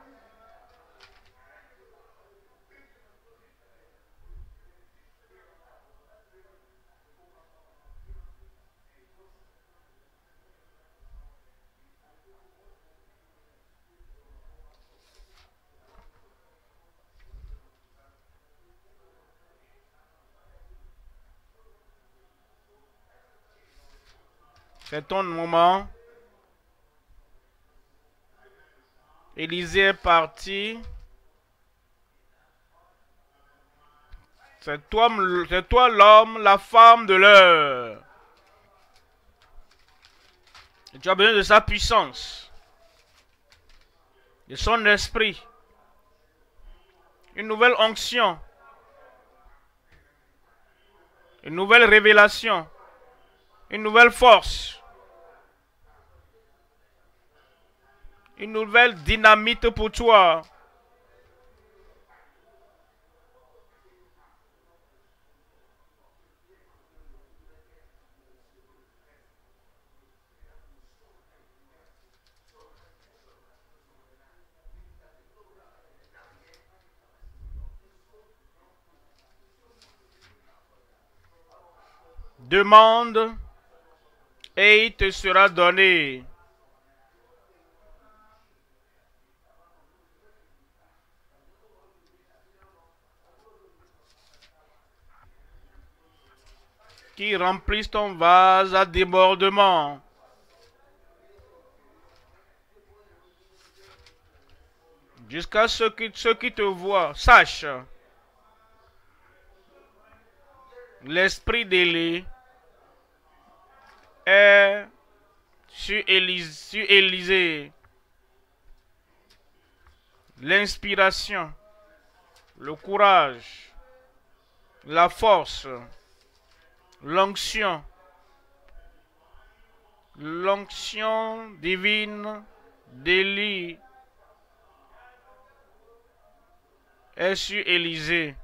C'est ton moment. Élisée est parti. C'est toi l'homme, la femme de l'heure. Et tu as besoin de sa puissance, de son esprit, une nouvelle onction, une nouvelle révélation, une nouvelle force, une nouvelle dynamite pour toi. Demande et il te sera donné. Qui remplisse ton vase à débordement. Jusqu'à ce que ceux qui te voient sachent. L'esprit d'Élie est sur Élisée. L'inspiration, le courage, la force, l'onction divine d'Élie est sur Élisée.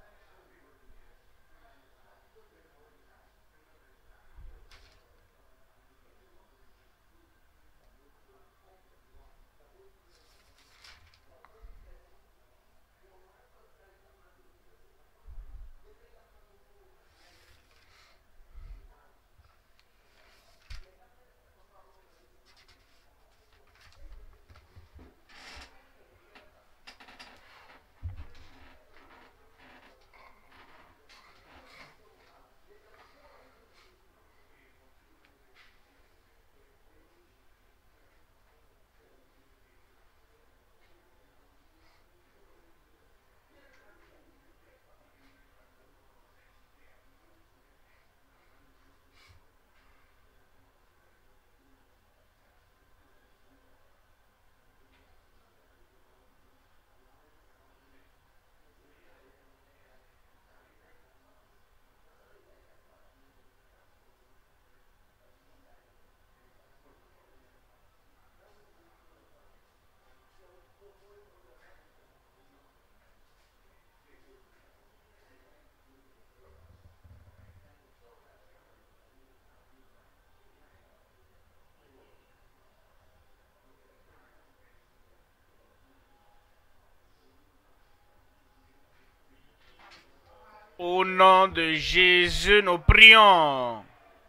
Au nom de Jésus, nous prions.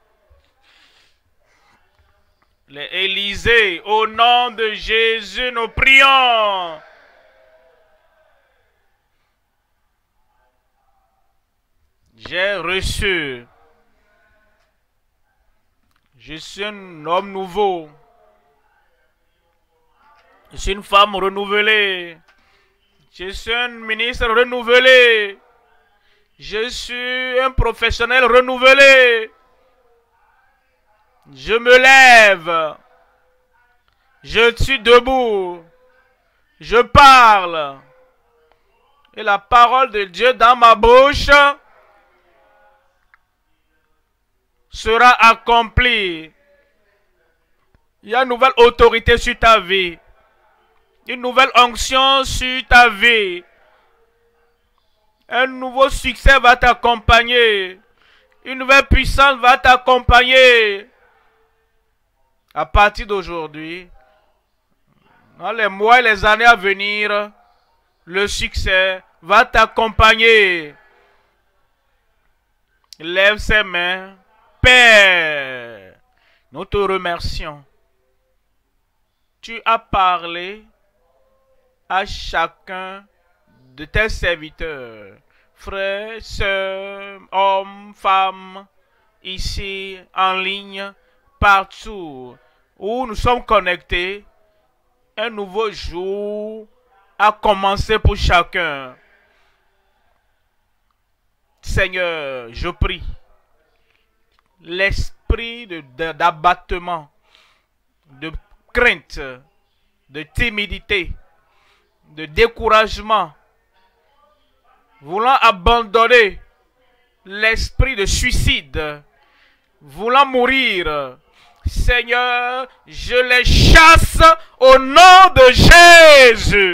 Les Élysées, au nom de Jésus, nous prions. J'ai reçu. Je suis un homme nouveau. Je suis une femme renouvelée. Je suis un ministre renouvelé. Je suis un professionnel renouvelé. Je me lève. Je suis debout. Je parle. Et la parole de Dieu dans ma bouche sera accomplie. Il y a une nouvelle autorité sur ta vie. Une nouvelle onction sur ta vie. Un nouveau succès va t'accompagner. Une nouvelle puissance va t'accompagner. À partir d'aujourd'hui, dans les mois et les années à venir, le succès va t'accompagner. Lève ses mains. Père, nous te remercions. Tu as parlé à chacun de tes serviteurs, frères, sœurs, hommes, femmes, ici, en ligne, partout où nous sommes connectés. Un nouveau jour a commencé pour chacun. Seigneur, je prie. L'esprit d'abattement, de crainte, de timidité, de découragement, voulant abandonner, l'esprit de suicide, voulant mourir, Seigneur, je les chasse au nom de Jésus.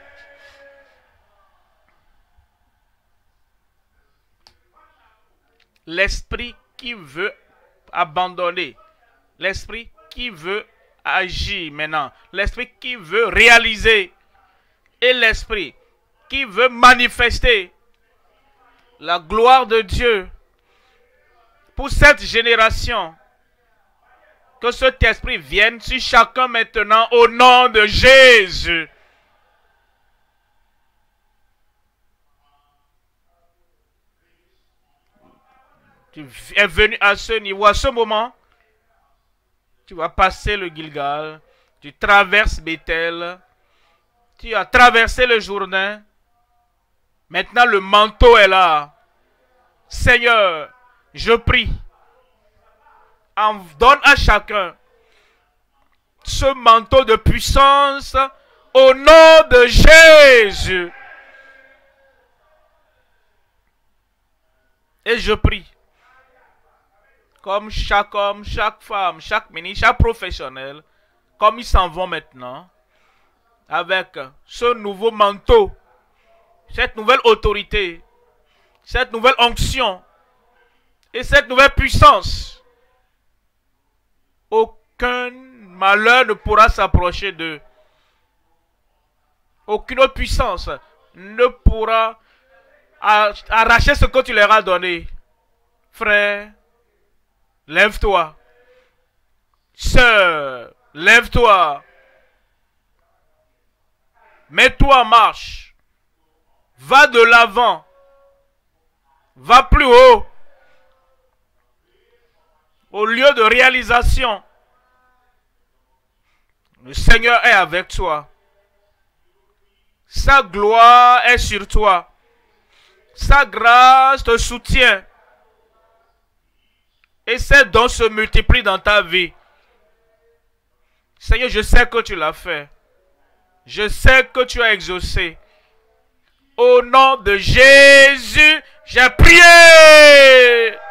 L'esprit qui veut abandonner, l'esprit qui veut agir maintenant, l'esprit qui veut réaliser et l'esprit qui veut manifester la gloire de Dieu pour cette génération. Que cet esprit vienne sur chacun maintenant au nom de Jésus. Tu es venu à ce niveau, à ce moment. Tu vas passer le Gilgal. Tu traverses Bethel. Tu as traversé le Jourdain. Maintenant, le manteau est là. Seigneur, je prie. Donne à chacun ce manteau de puissance au nom de Jésus. Et je prie. Comme chaque homme, chaque femme, chaque ministre, chaque professionnel, comme ils s'en vont maintenant, avec ce nouveau manteau, cette nouvelle autorité, cette nouvelle onction et cette nouvelle puissance, aucun malheur ne pourra s'approcher d'eux. Aucune autre puissance ne pourra arracher ce que tu leur as donné. Frère, lève-toi. Sœur, lève-toi. Mets-toi en marche. Va de l'avant. Va plus haut. Au lieu de réalisation, le Seigneur est avec toi. Sa gloire est sur toi. Sa grâce te soutient. Et ses dons se multiplient dans ta vie. Seigneur, je sais que tu l'as fait. Je sais que tu as exaucé. Au nom de Jésus, j'ai prié.